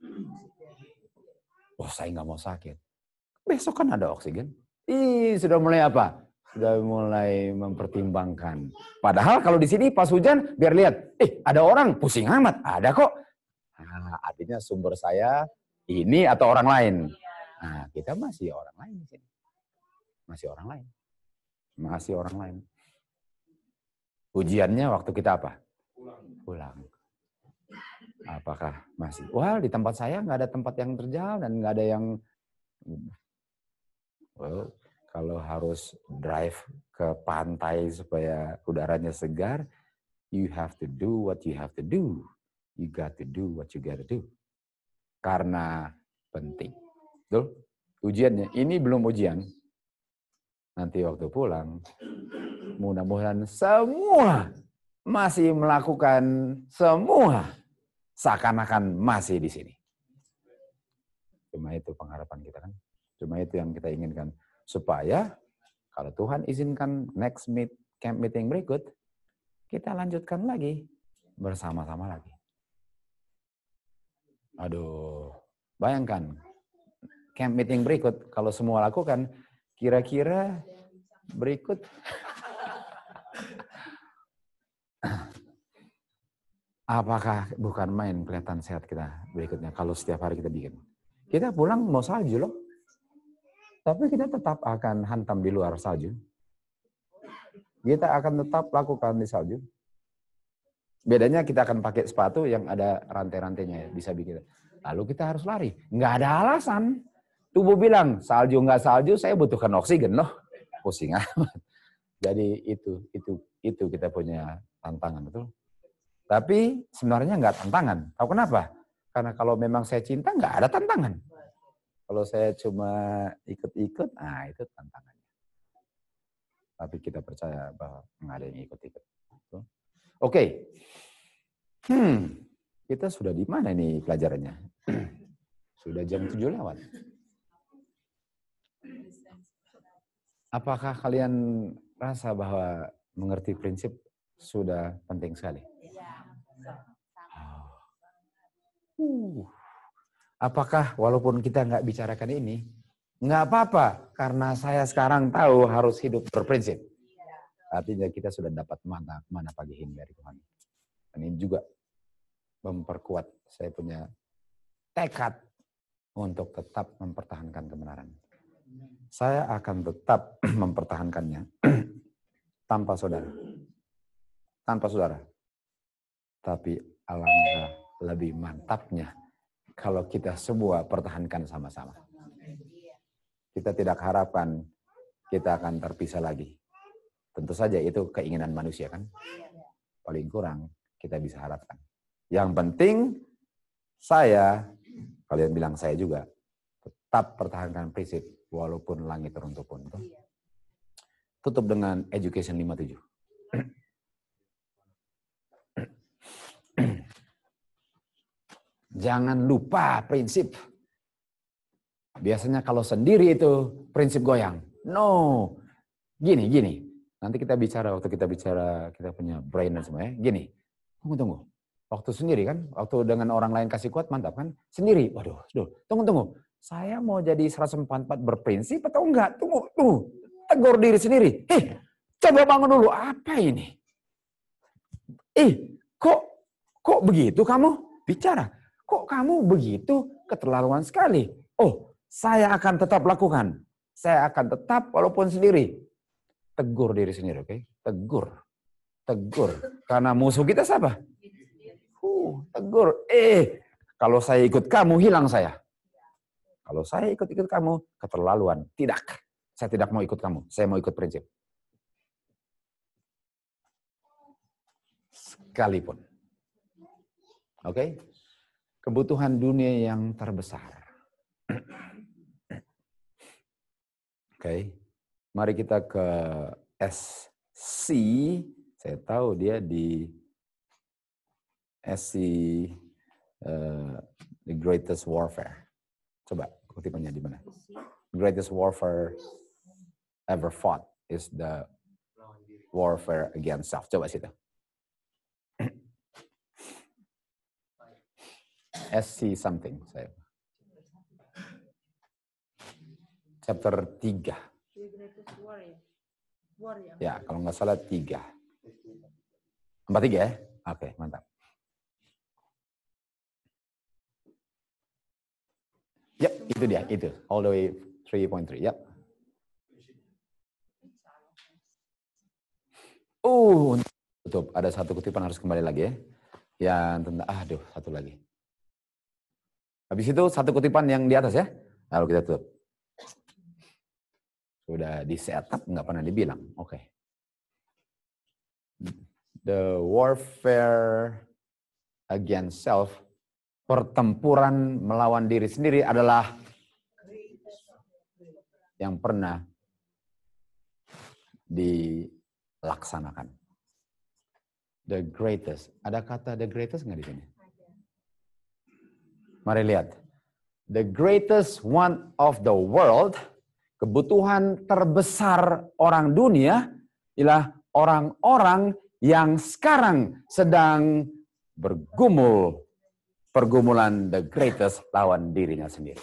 Oh, saya nggak mau sakit. Besok kan ada oksigen. Sudah mulai apa? Sudah mulai mempertimbangkan. Padahal kalau di sini pas hujan, biar lihat. Ada orang pusing amat. Ada kok. Nah, artinya sumber saya ini atau orang lain. Nah, kita masih orang lain di sini. Masih orang lain. Masih orang lain. Ujiannya waktu kita apa? Pulang. Apakah masih? Wah, di tempat saya nggak ada tempat yang terjal dan nggak ada yang. Well, kalau harus drive ke pantai supaya udaranya segar, you have to do what you have to do. You got to do what you got to do. Karena penting. Betul? Ujiannya. Ini belum ujian. Nanti waktu pulang, mudah-mudahan semua masih melakukan semua seakan-akan masih di sini. Cuma itu pengharapan kita kan. Cuma itu yang kita inginkan. Supaya kalau Tuhan izinkan next camp meeting berikut, kita lanjutkan lagi bersama-sama lagi. Aduh, bayangkan camp meeting berikut kalau semua lakukan, kira-kira berikut apakah bukan main kelihatan sehat kita berikutnya kalau setiap hari kita bikin. Kita pulang mau salju loh. Tapi kita tetap akan hantam di luar salju. Kita akan tetap lakukan di salju. Bedanya kita akan pakai sepatu yang ada rantai-rantainya, bisa bikin. Lalu kita harus lari. Nggak ada alasan. Tubuh bilang, salju nggak salju, saya butuhkan oksigen loh. Pusing amat. Jadi itu kita punya tantangan, betul. Tapi sebenarnya nggak tantangan. Tahu kenapa? Karena kalau memang saya cinta, nggak ada tantangan. Kalau saya cuma ikut-ikut, nah itu tantangannya. Tapi kita percaya bahwa nggak ada yang ikut-ikut. Oke. Kita sudah di mana nih pelajarannya? Sudah jam 7 lewat. Apakah kalian rasa bahwa mengerti prinsip sudah penting sekali? Apakah walaupun kita nggak bicarakan ini, nggak apa-apa karena saya sekarang tahu harus hidup berprinsip. Artinya kita sudah dapat mana pagi ini dari Tuhan. Dan ini juga memperkuat saya punya tekad untuk tetap mempertahankan kebenaran. Saya akan tetap mempertahankannya tanpa saudara. Tanpa saudara. Tapi alangkah lebih mantapnya kalau kita semua pertahankan sama-sama. Kita tidak harapkan kita akan terpisah lagi. Tentu saja itu keinginan manusia kan. Paling kurang kita bisa harapkan. Yang penting kalian bilang saya juga, tetap pertahankan prinsip walaupun langit runtuh pun. Tutup dengan Education 57. Jangan lupa prinsip. Biasanya kalau sendiri itu prinsip goyang. No. Gini. Nanti kita bicara, kita punya brain dan semuanya. Gini, tunggu. Waktu sendiri kan, waktu dengan orang lain kasih kuat, mantap kan? Sendiri, waduh, tunggu. Saya mau jadi 144 berprinsip atau enggak? Tunggu. Tegur diri sendiri. Coba bangun dulu, apa ini? Kok begitu kamu bicara? Kok kamu begitu keterlaluan sekali? Oh, saya akan tetap lakukan. Saya akan tetap walaupun sendiri. Tegur diri sendiri, oke? Tegur. Karena musuh kita siapa? Tegur. Kalau saya ikut kamu, hilang saya. Kalau saya ikut kamu, keterlaluan. Tidak. Saya tidak mau ikut kamu. Saya mau ikut prinsip. Sekalipun. Oke? Kebutuhan dunia yang terbesar. Oke. Mari kita ke SC. Saya tahu dia di SC The Greatest Warfare. Coba kutipannya di mana? Greatest warfare ever fought is the warfare against self. Coba situ. SC something. Chapter 3. Ya, kalau nggak salah 3. 43 ya? Oke, mantap. Ya, itu dia, itu. All the way 3.3, ya. Tutup. Ada satu kutipan harus kembali lagi ya. Yang tentang, satu lagi. Habis itu satu kutipan yang di atas ya. Lalu kita tutup. Sudah di setup, nggak pernah dibilang. Oke. The warfare against self, pertempuran melawan diri sendiri adalah yang pernah dilaksanakan. The greatest. Ada kata the greatest nggak di sini? Mari lihat. The greatest one of the world, kebutuhan terbesar orang dunia ialah orang-orang yang sekarang sedang bergumul pergumulan the greatest lawan dirinya sendiri.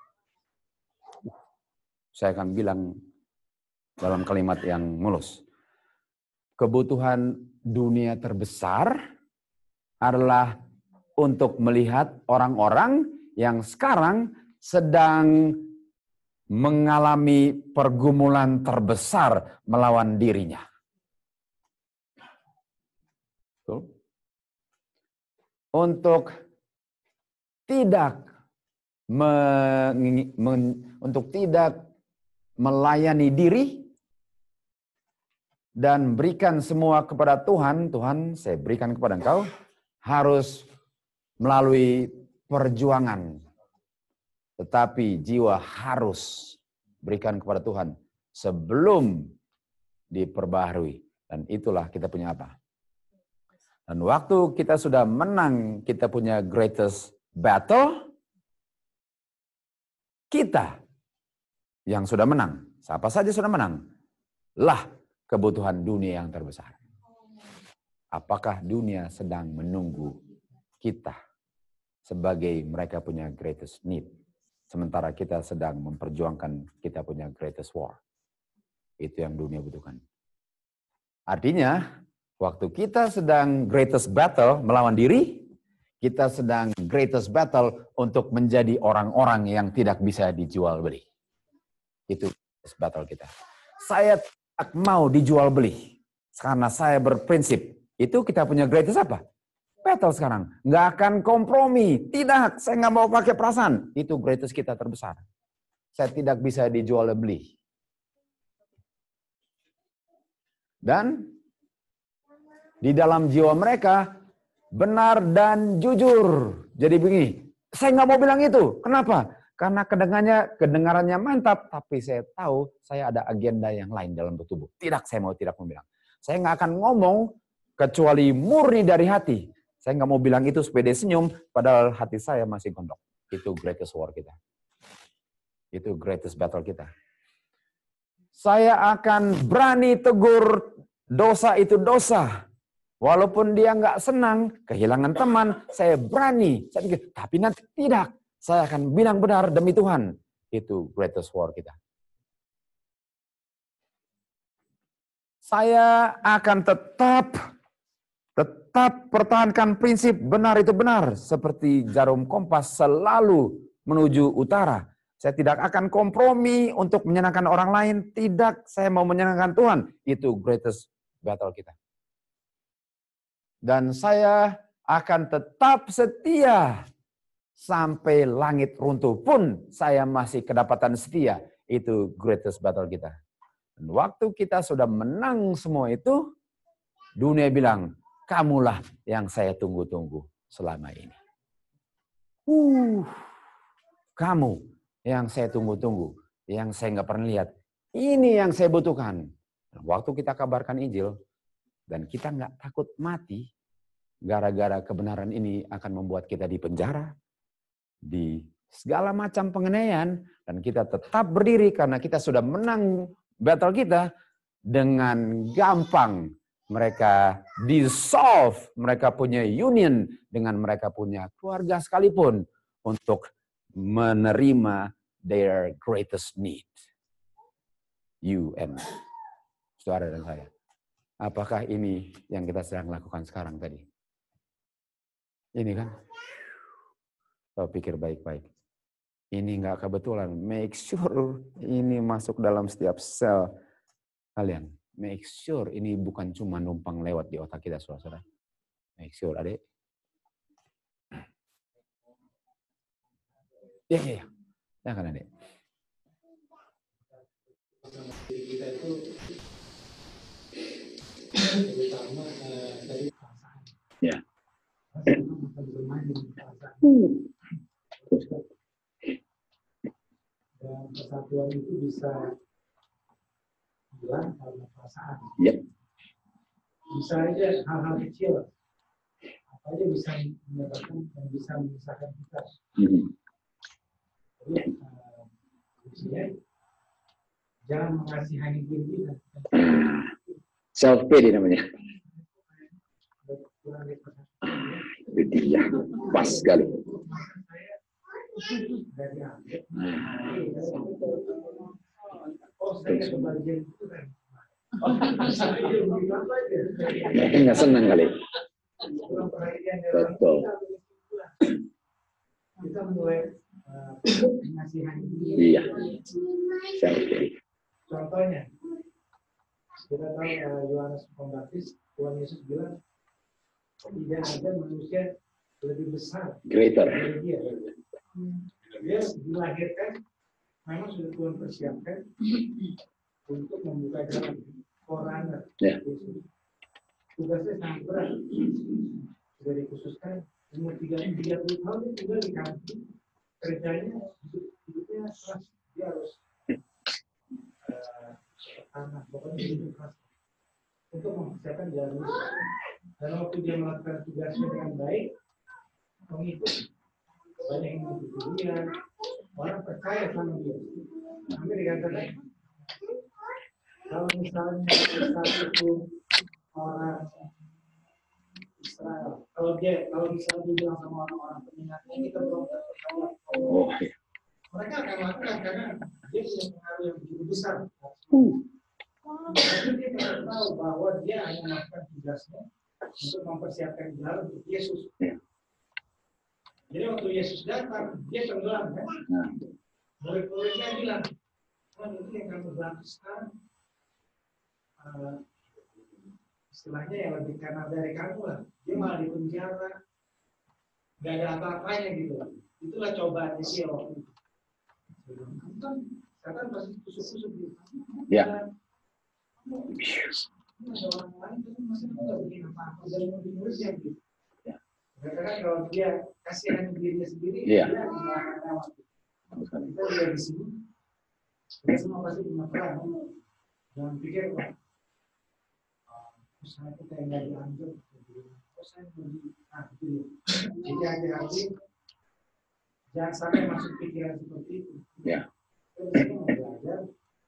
Saya akan bilang dalam kalimat yang mulus. Kebutuhan dunia terbesar adalah untuk melihat orang-orang yang sekarang sedang mengalami pergumulan terbesar melawan dirinya. Untuk tidak melayani diri dan berikan semua kepada Tuhan. Tuhan, saya berikan kepada Engkau, harus melalui perjuangan. Tetapi jiwa harus berikan kepada Tuhan sebelum diperbaharui. Dan itulah kita punya apa? Dan waktu kita sudah menang, kita punya greatest battle, kita yang sudah menang, siapa saja sudah menang, lah kebutuhan dunia yang terbesar. Apakah dunia sedang menunggu kita sebagai mereka punya greatest need? Sementara kita sedang memperjuangkan kita punya greatest war. Itu yang dunia butuhkan. Artinya, waktu kita sedang greatest battle melawan diri, kita sedang greatest battle untuk menjadi orang-orang yang tidak bisa dijual beli. Itu greatest battle kita. Saya tidak mau dijual beli. Karena saya berprinsip. Itu kita punya greatest apa? Battle sekarang. Nggak akan kompromi. Tidak, saya nggak mau pakai perasaan. Itu greatest kita terbesar. Saya tidak bisa dijual beli. Dan di dalam jiwa mereka benar dan jujur. Jadi begini, saya nggak mau bilang itu. Kenapa? Karena kedengarannya mantap, tapi saya tahu saya ada agenda yang lain dalam tubuh. Tidak, saya tidak mau bilang. Saya nggak akan ngomong kecuali murni dari hati. Saya nggak mau bilang itu supaya dia senyum, padahal hati saya masih gondok. Itu greatest war kita. Itu greatest battle kita. Saya akan berani tegur dosa itu dosa. Walaupun dia nggak senang, kehilangan teman, saya berani. Saya pikir, tapi nanti tidak. Saya akan bilang benar demi Tuhan. Itu greatest war kita. Saya akan tetap pertahankan prinsip benar itu benar. Seperti jarum kompas selalu menuju utara. Saya tidak akan kompromi untuk menyenangkan orang lain. Tidak, saya mau menyenangkan Tuhan. Itu greatest battle kita. Dan saya akan tetap setia. Sampai langit runtuh pun saya masih kedapatan setia. Itu greatest battle kita. Dan waktu kita sudah menang semua itu, dunia bilang, kamulah yang saya tunggu-tunggu selama ini. Kamu yang saya tunggu-tunggu, yang saya nggak pernah lihat. Ini yang saya butuhkan. Waktu kita kabarkan Injil, dan kita nggak takut mati, gara-gara kebenaran ini akan membuat kita di penjara, di segala macam penganiayaan, dan kita tetap berdiri karena kita sudah menang battle kita, dengan gampang mereka dissolve, mereka punya union dengan mereka punya keluarga sekalipun untuk menerima their greatest need. You and saudara dan saya. Apakah ini yang kita sedang lakukan sekarang tadi? Ini kan? So, pikir baik-baik. Ini nggak kebetulan. Make sure ini masuk dalam setiap sel kalian. Make sure ini bukan cuma numpang lewat di otak kita, saudara-saudara. Make sure, adik. Ya. Ya kan, adik. Kita itu terutama dari perasaan. Ya. Dan persatuan itu bisa hilang karena perasaan. Yep. Bisa aja hal-hal kecil, apa aja bisa menyebabkan dan bisa memisahkan kita. Jadi, kuncinya jangan mengasihani diri kita. Self pity namanya. Itu dia, pas sekali. Mungkin nggak senang kali. Betul. Kita mulai mengasihani diri. Iya. Self pity. Contohnya, kita tahu Yohanes Pembaptis, Tuhan Yesus bilang, tidak ada manusia lebih besar Greater. dari dia. Dia dilahirkan, memang sudah Tuhan persiapkan untuk membuka jalan forerunner. Ya. Tugasnya sangat berat. Sudah dikhususkan, umur 30 tahun dia tinggal di kampung, kerjanya, hidupnya keras. Dia harus tanah, pokoknya hidup keras untuk mempersiapkan jalan Yesus. Dan waktu dia melakukan tugasnya dengan baik, mengikut banyak yang mengikuti dia, orang percaya sama dia. Sampai dikatakan, kalau misalnya satu orang Israel, kalau misalnya dia bilang sama orang-orang pengingatnya, kita belum percaya. Mereka akan lakukan karena dia punya pengaruh yang begitu besar. Tapi dia tidak tahu bahwa dia hanya melakukan tugasnya untuk mempersiapkan jalan untuk Yesus. Jadi waktu Yesus datang, dia tenggelam kan? Murid-muridnya bilang, itu yang kamu bantu sekarang, istilahnya yang lebih karena dari kamu lah. Dia malah di penjara, nggak ada apa-apanya gitu. Itulah cobaan dia waktu itu. Sekarang pasti tusuk-tusuk gitu. Ya. Ada orang lain itu masih nggak bikin apa-apa dan mau diurusnya gitu. Mereka kan kalau dia kasihan dirinya sendiri, dia nggak akan lewat. Kita lihat di sini, kita semua pasti punya peran. Jangan pikir wah, usaha kita yang nggak diambil, saya mau di, gitu ya. Jadi hati-hati, jangan sampai masuk pikiran seperti itu. Ya. Kita mau belajar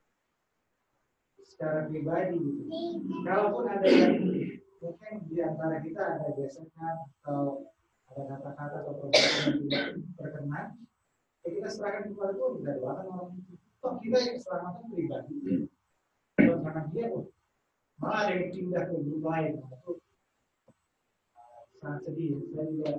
secara pribadi gitu. Kalaupun ada yang mungkin di antara kita ada gesekan atau ada kata-kata atau perbuatan yang tidak berkenan, ya kita serahkan kepada Tuhan, kita doakan orang itu. Toh kita yang keselamatan pribadi, bukan karena dia, malah ada yang pindah ke grup lain. Itu sangat sedih. Saya juga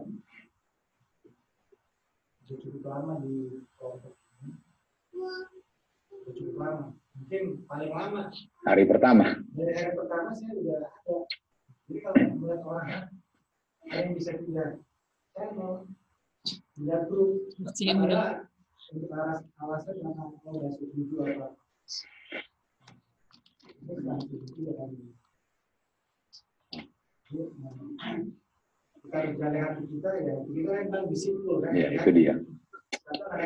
cukup lama di kelompok ini, cukup lama. Mungkin paling lama Hari pertama. dari hari pertama saya udah ada. Jadi kalau melihat orang ada yang bisa pindah channel, pindah grup, ada untuk alasan karena mau nggak setuju apa. Ini nggak setuju ya kan. Kita harus jaga hati kita ya. Kita kan bang disiplin kan. Ya, itu dia. Karena ada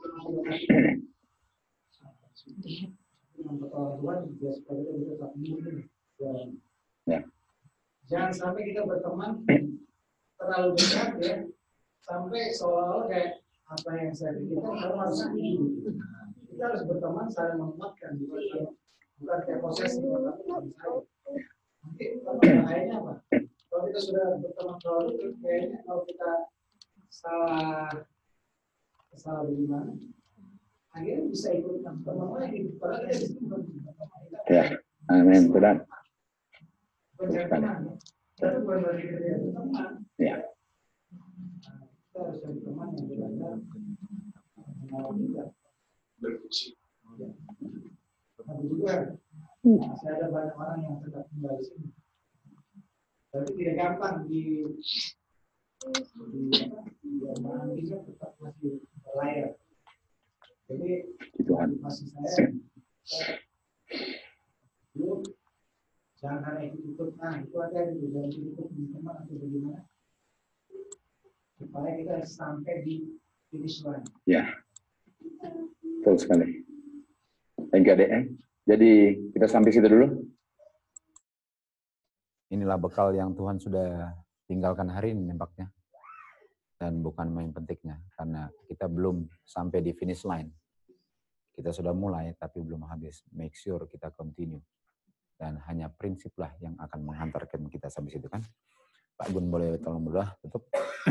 Tuhan juga supaya kita bisa tetap murni. Ya. Jangan sampai kita berteman terlalu dekat ya, sampai seolah-olah kayak apa yang saya pikirkan kalau harus ini. Kita harus berteman saling menguatkan, bukan kayak posesif. Nanti bahayanya apa? Kalau kita sudah berteman terlalu, kayaknya kalau kita salah bagaimana, akhirnya bisa ikut teman lagi. Padahal kita di sini bukan teman. Ya, amin, benar. Teman, tapi bukan berarti kita teman. Ya. Kita harus cari teman yang benar-benar mengenal kita. Berfungsi. Tapi juga masih ada banyak orang yang tetap tinggal di sini. Tapi tidak gampang di mana kita tetap masih berlayar. Jadi masih saya dulu jangan karena ikut itu ada itu jangan ikut di teman atau bagaimana supaya kita sampai di finish line. Ya, betul sekali. Thank you, Adek. Jadi kita sampai situ dulu. Inilah bekal yang Tuhan sudah tinggalkan hari ini nampaknya. Dan bukan main pentingnya, karena kita belum sampai di finish line. Kita sudah mulai, tapi belum habis. Make sure kita continue. Dan hanya prinsiplah yang akan menghantarkan kita sampai situ kan. Pak Gun boleh tolong berdoa, tutup.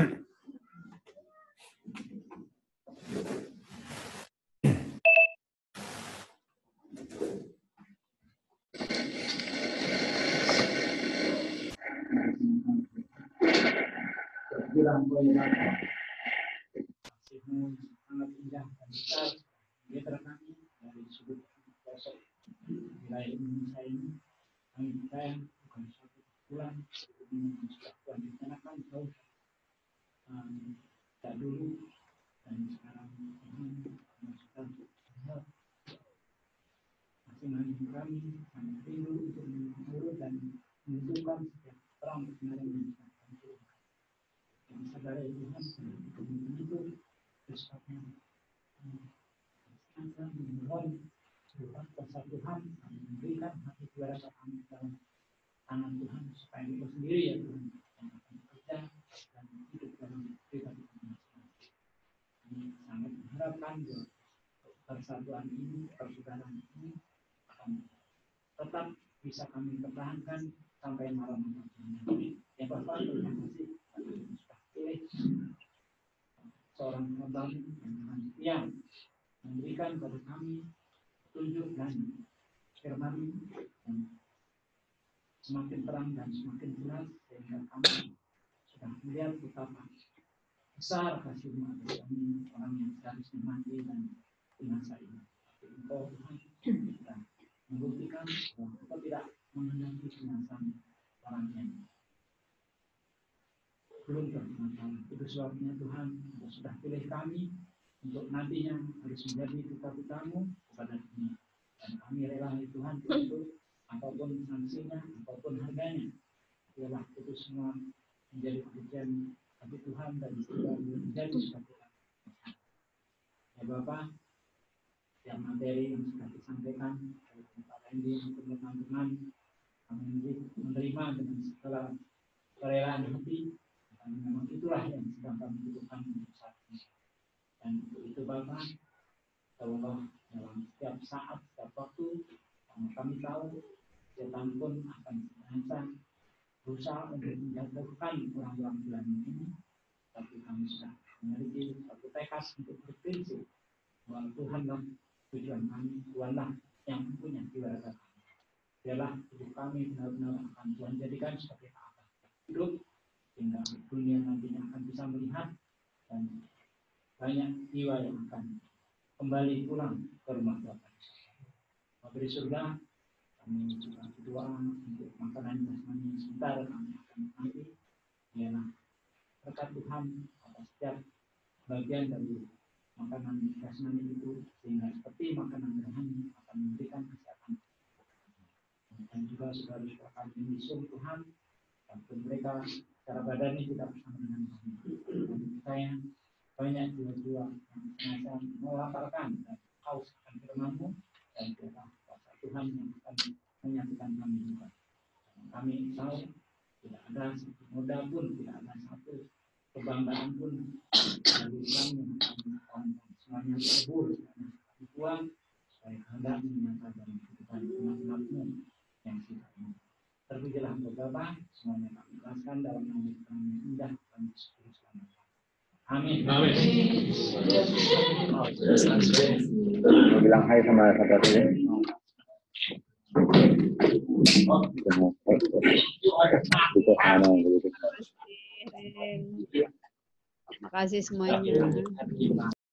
Bilang boleh masihmu sangat indah dan besar di kami dari sudut pelosok wilayah Indonesia ini. Kami percaya bukan suatu bulan ini sudah Tuhan rencanakan jauh tak dulu dan sekarang ini sudah masing-masing kami sangat rindu untuk menurut dan menunjukkan setiap terang kebenaran yang disatakan Tuhan. Yang sadari Tuhan itu bersama akan memohon Tuhan kuasa Tuhan memberikan hati kepada kami dalam tangan Tuhan supaya kita sendiri ya Tuhan yang akan bekerja dan hidup dalam pribadi kami. Kami sangat mengharapkan persatuan ini, persaudaraan ini akan tetap bisa kami pertahankan sampai malam nanti. Yang pertama terima kasih sudah pilih seorang abang yang memberikan kepada kami petunjuk dan firman yang semakin terang dan semakin jelas sehingga kami sudah melihat betapa besar kasih-Mu atas kami orang yang seharusnya mati dan binasa ini. Tapi Engkau Tuhan kita membuktikan bahwa Engkau tidak mengenali binasaan orang yang belum bermasalah. Itu sebabnya Tuhan sudah pilih kami untuk nantinya harus menjadi duta-Dutamu kepada dunia. Dan kami rela Tuhan untuk apapun sanksinya, apapun harganya, biarlah itu semua menjadi keputusan bagi Tuhan dan juga menjadi suatu ya Bapak, yang materi yang sudah disampaikan oleh Pak Randy untuk teman-teman kami menerima dengan segala kerelaan hati, karena memang itulah yang sedang kami butuhkan untuk saat ini. Dan untuk itu Bapak, tolonglah dalam setiap saat, setiap waktu, karena kami tahu setan pun akan senantiasa berusaha untuk menjatuhkan orang-orang Belanda ini, tapi kami sudah memiliki satu tekad untuk berprinsip bahwa Tuhanlah tujuan kami, Tuhanlah yang mempunyai jiwa raga kami. Biarlah hidup kami benar-benar akan Tuhan jadikan sebagai apa hidup, sehingga dunia nantinya akan bisa melihat dan banyak jiwa yang akan kembali pulang ke rumah Bapa. Bapa di surga, kami juga berdoa untuk makanan jasmani sebentar kami akan nanti. Biarlah berkat Tuhan atas setiap bagian dari makanan jasmani itu, sehingga seperti makanan rohani akan memberikan kesehatan. Dan juga saudara-saudara kami ini sungguh Tuhan, dan mereka secara badannya tidak bersama dengan kami. Dan saya banyak jiwa-jiwa yang senantiasa melaparkan dan haus akan firman-Mu, dan biarlah kuasa Tuhan yang akan menyatukan kami juga. Dan kami tahu tidak ada satu modal pun, tidak ada satu kebanggaan pun dari kami yang akan semuanya subur, semuanya Tuhan, supaya kehendak menyata dalam kehidupan umat-umat-Mu yang sudah ini. Terpujilah Engkau Bapa, semuanya kami jelaskan dalam nama kami indah dan syukur selamat. Amin. Amin. Bilang hai sama saudara ya. Terima kasih semuanya.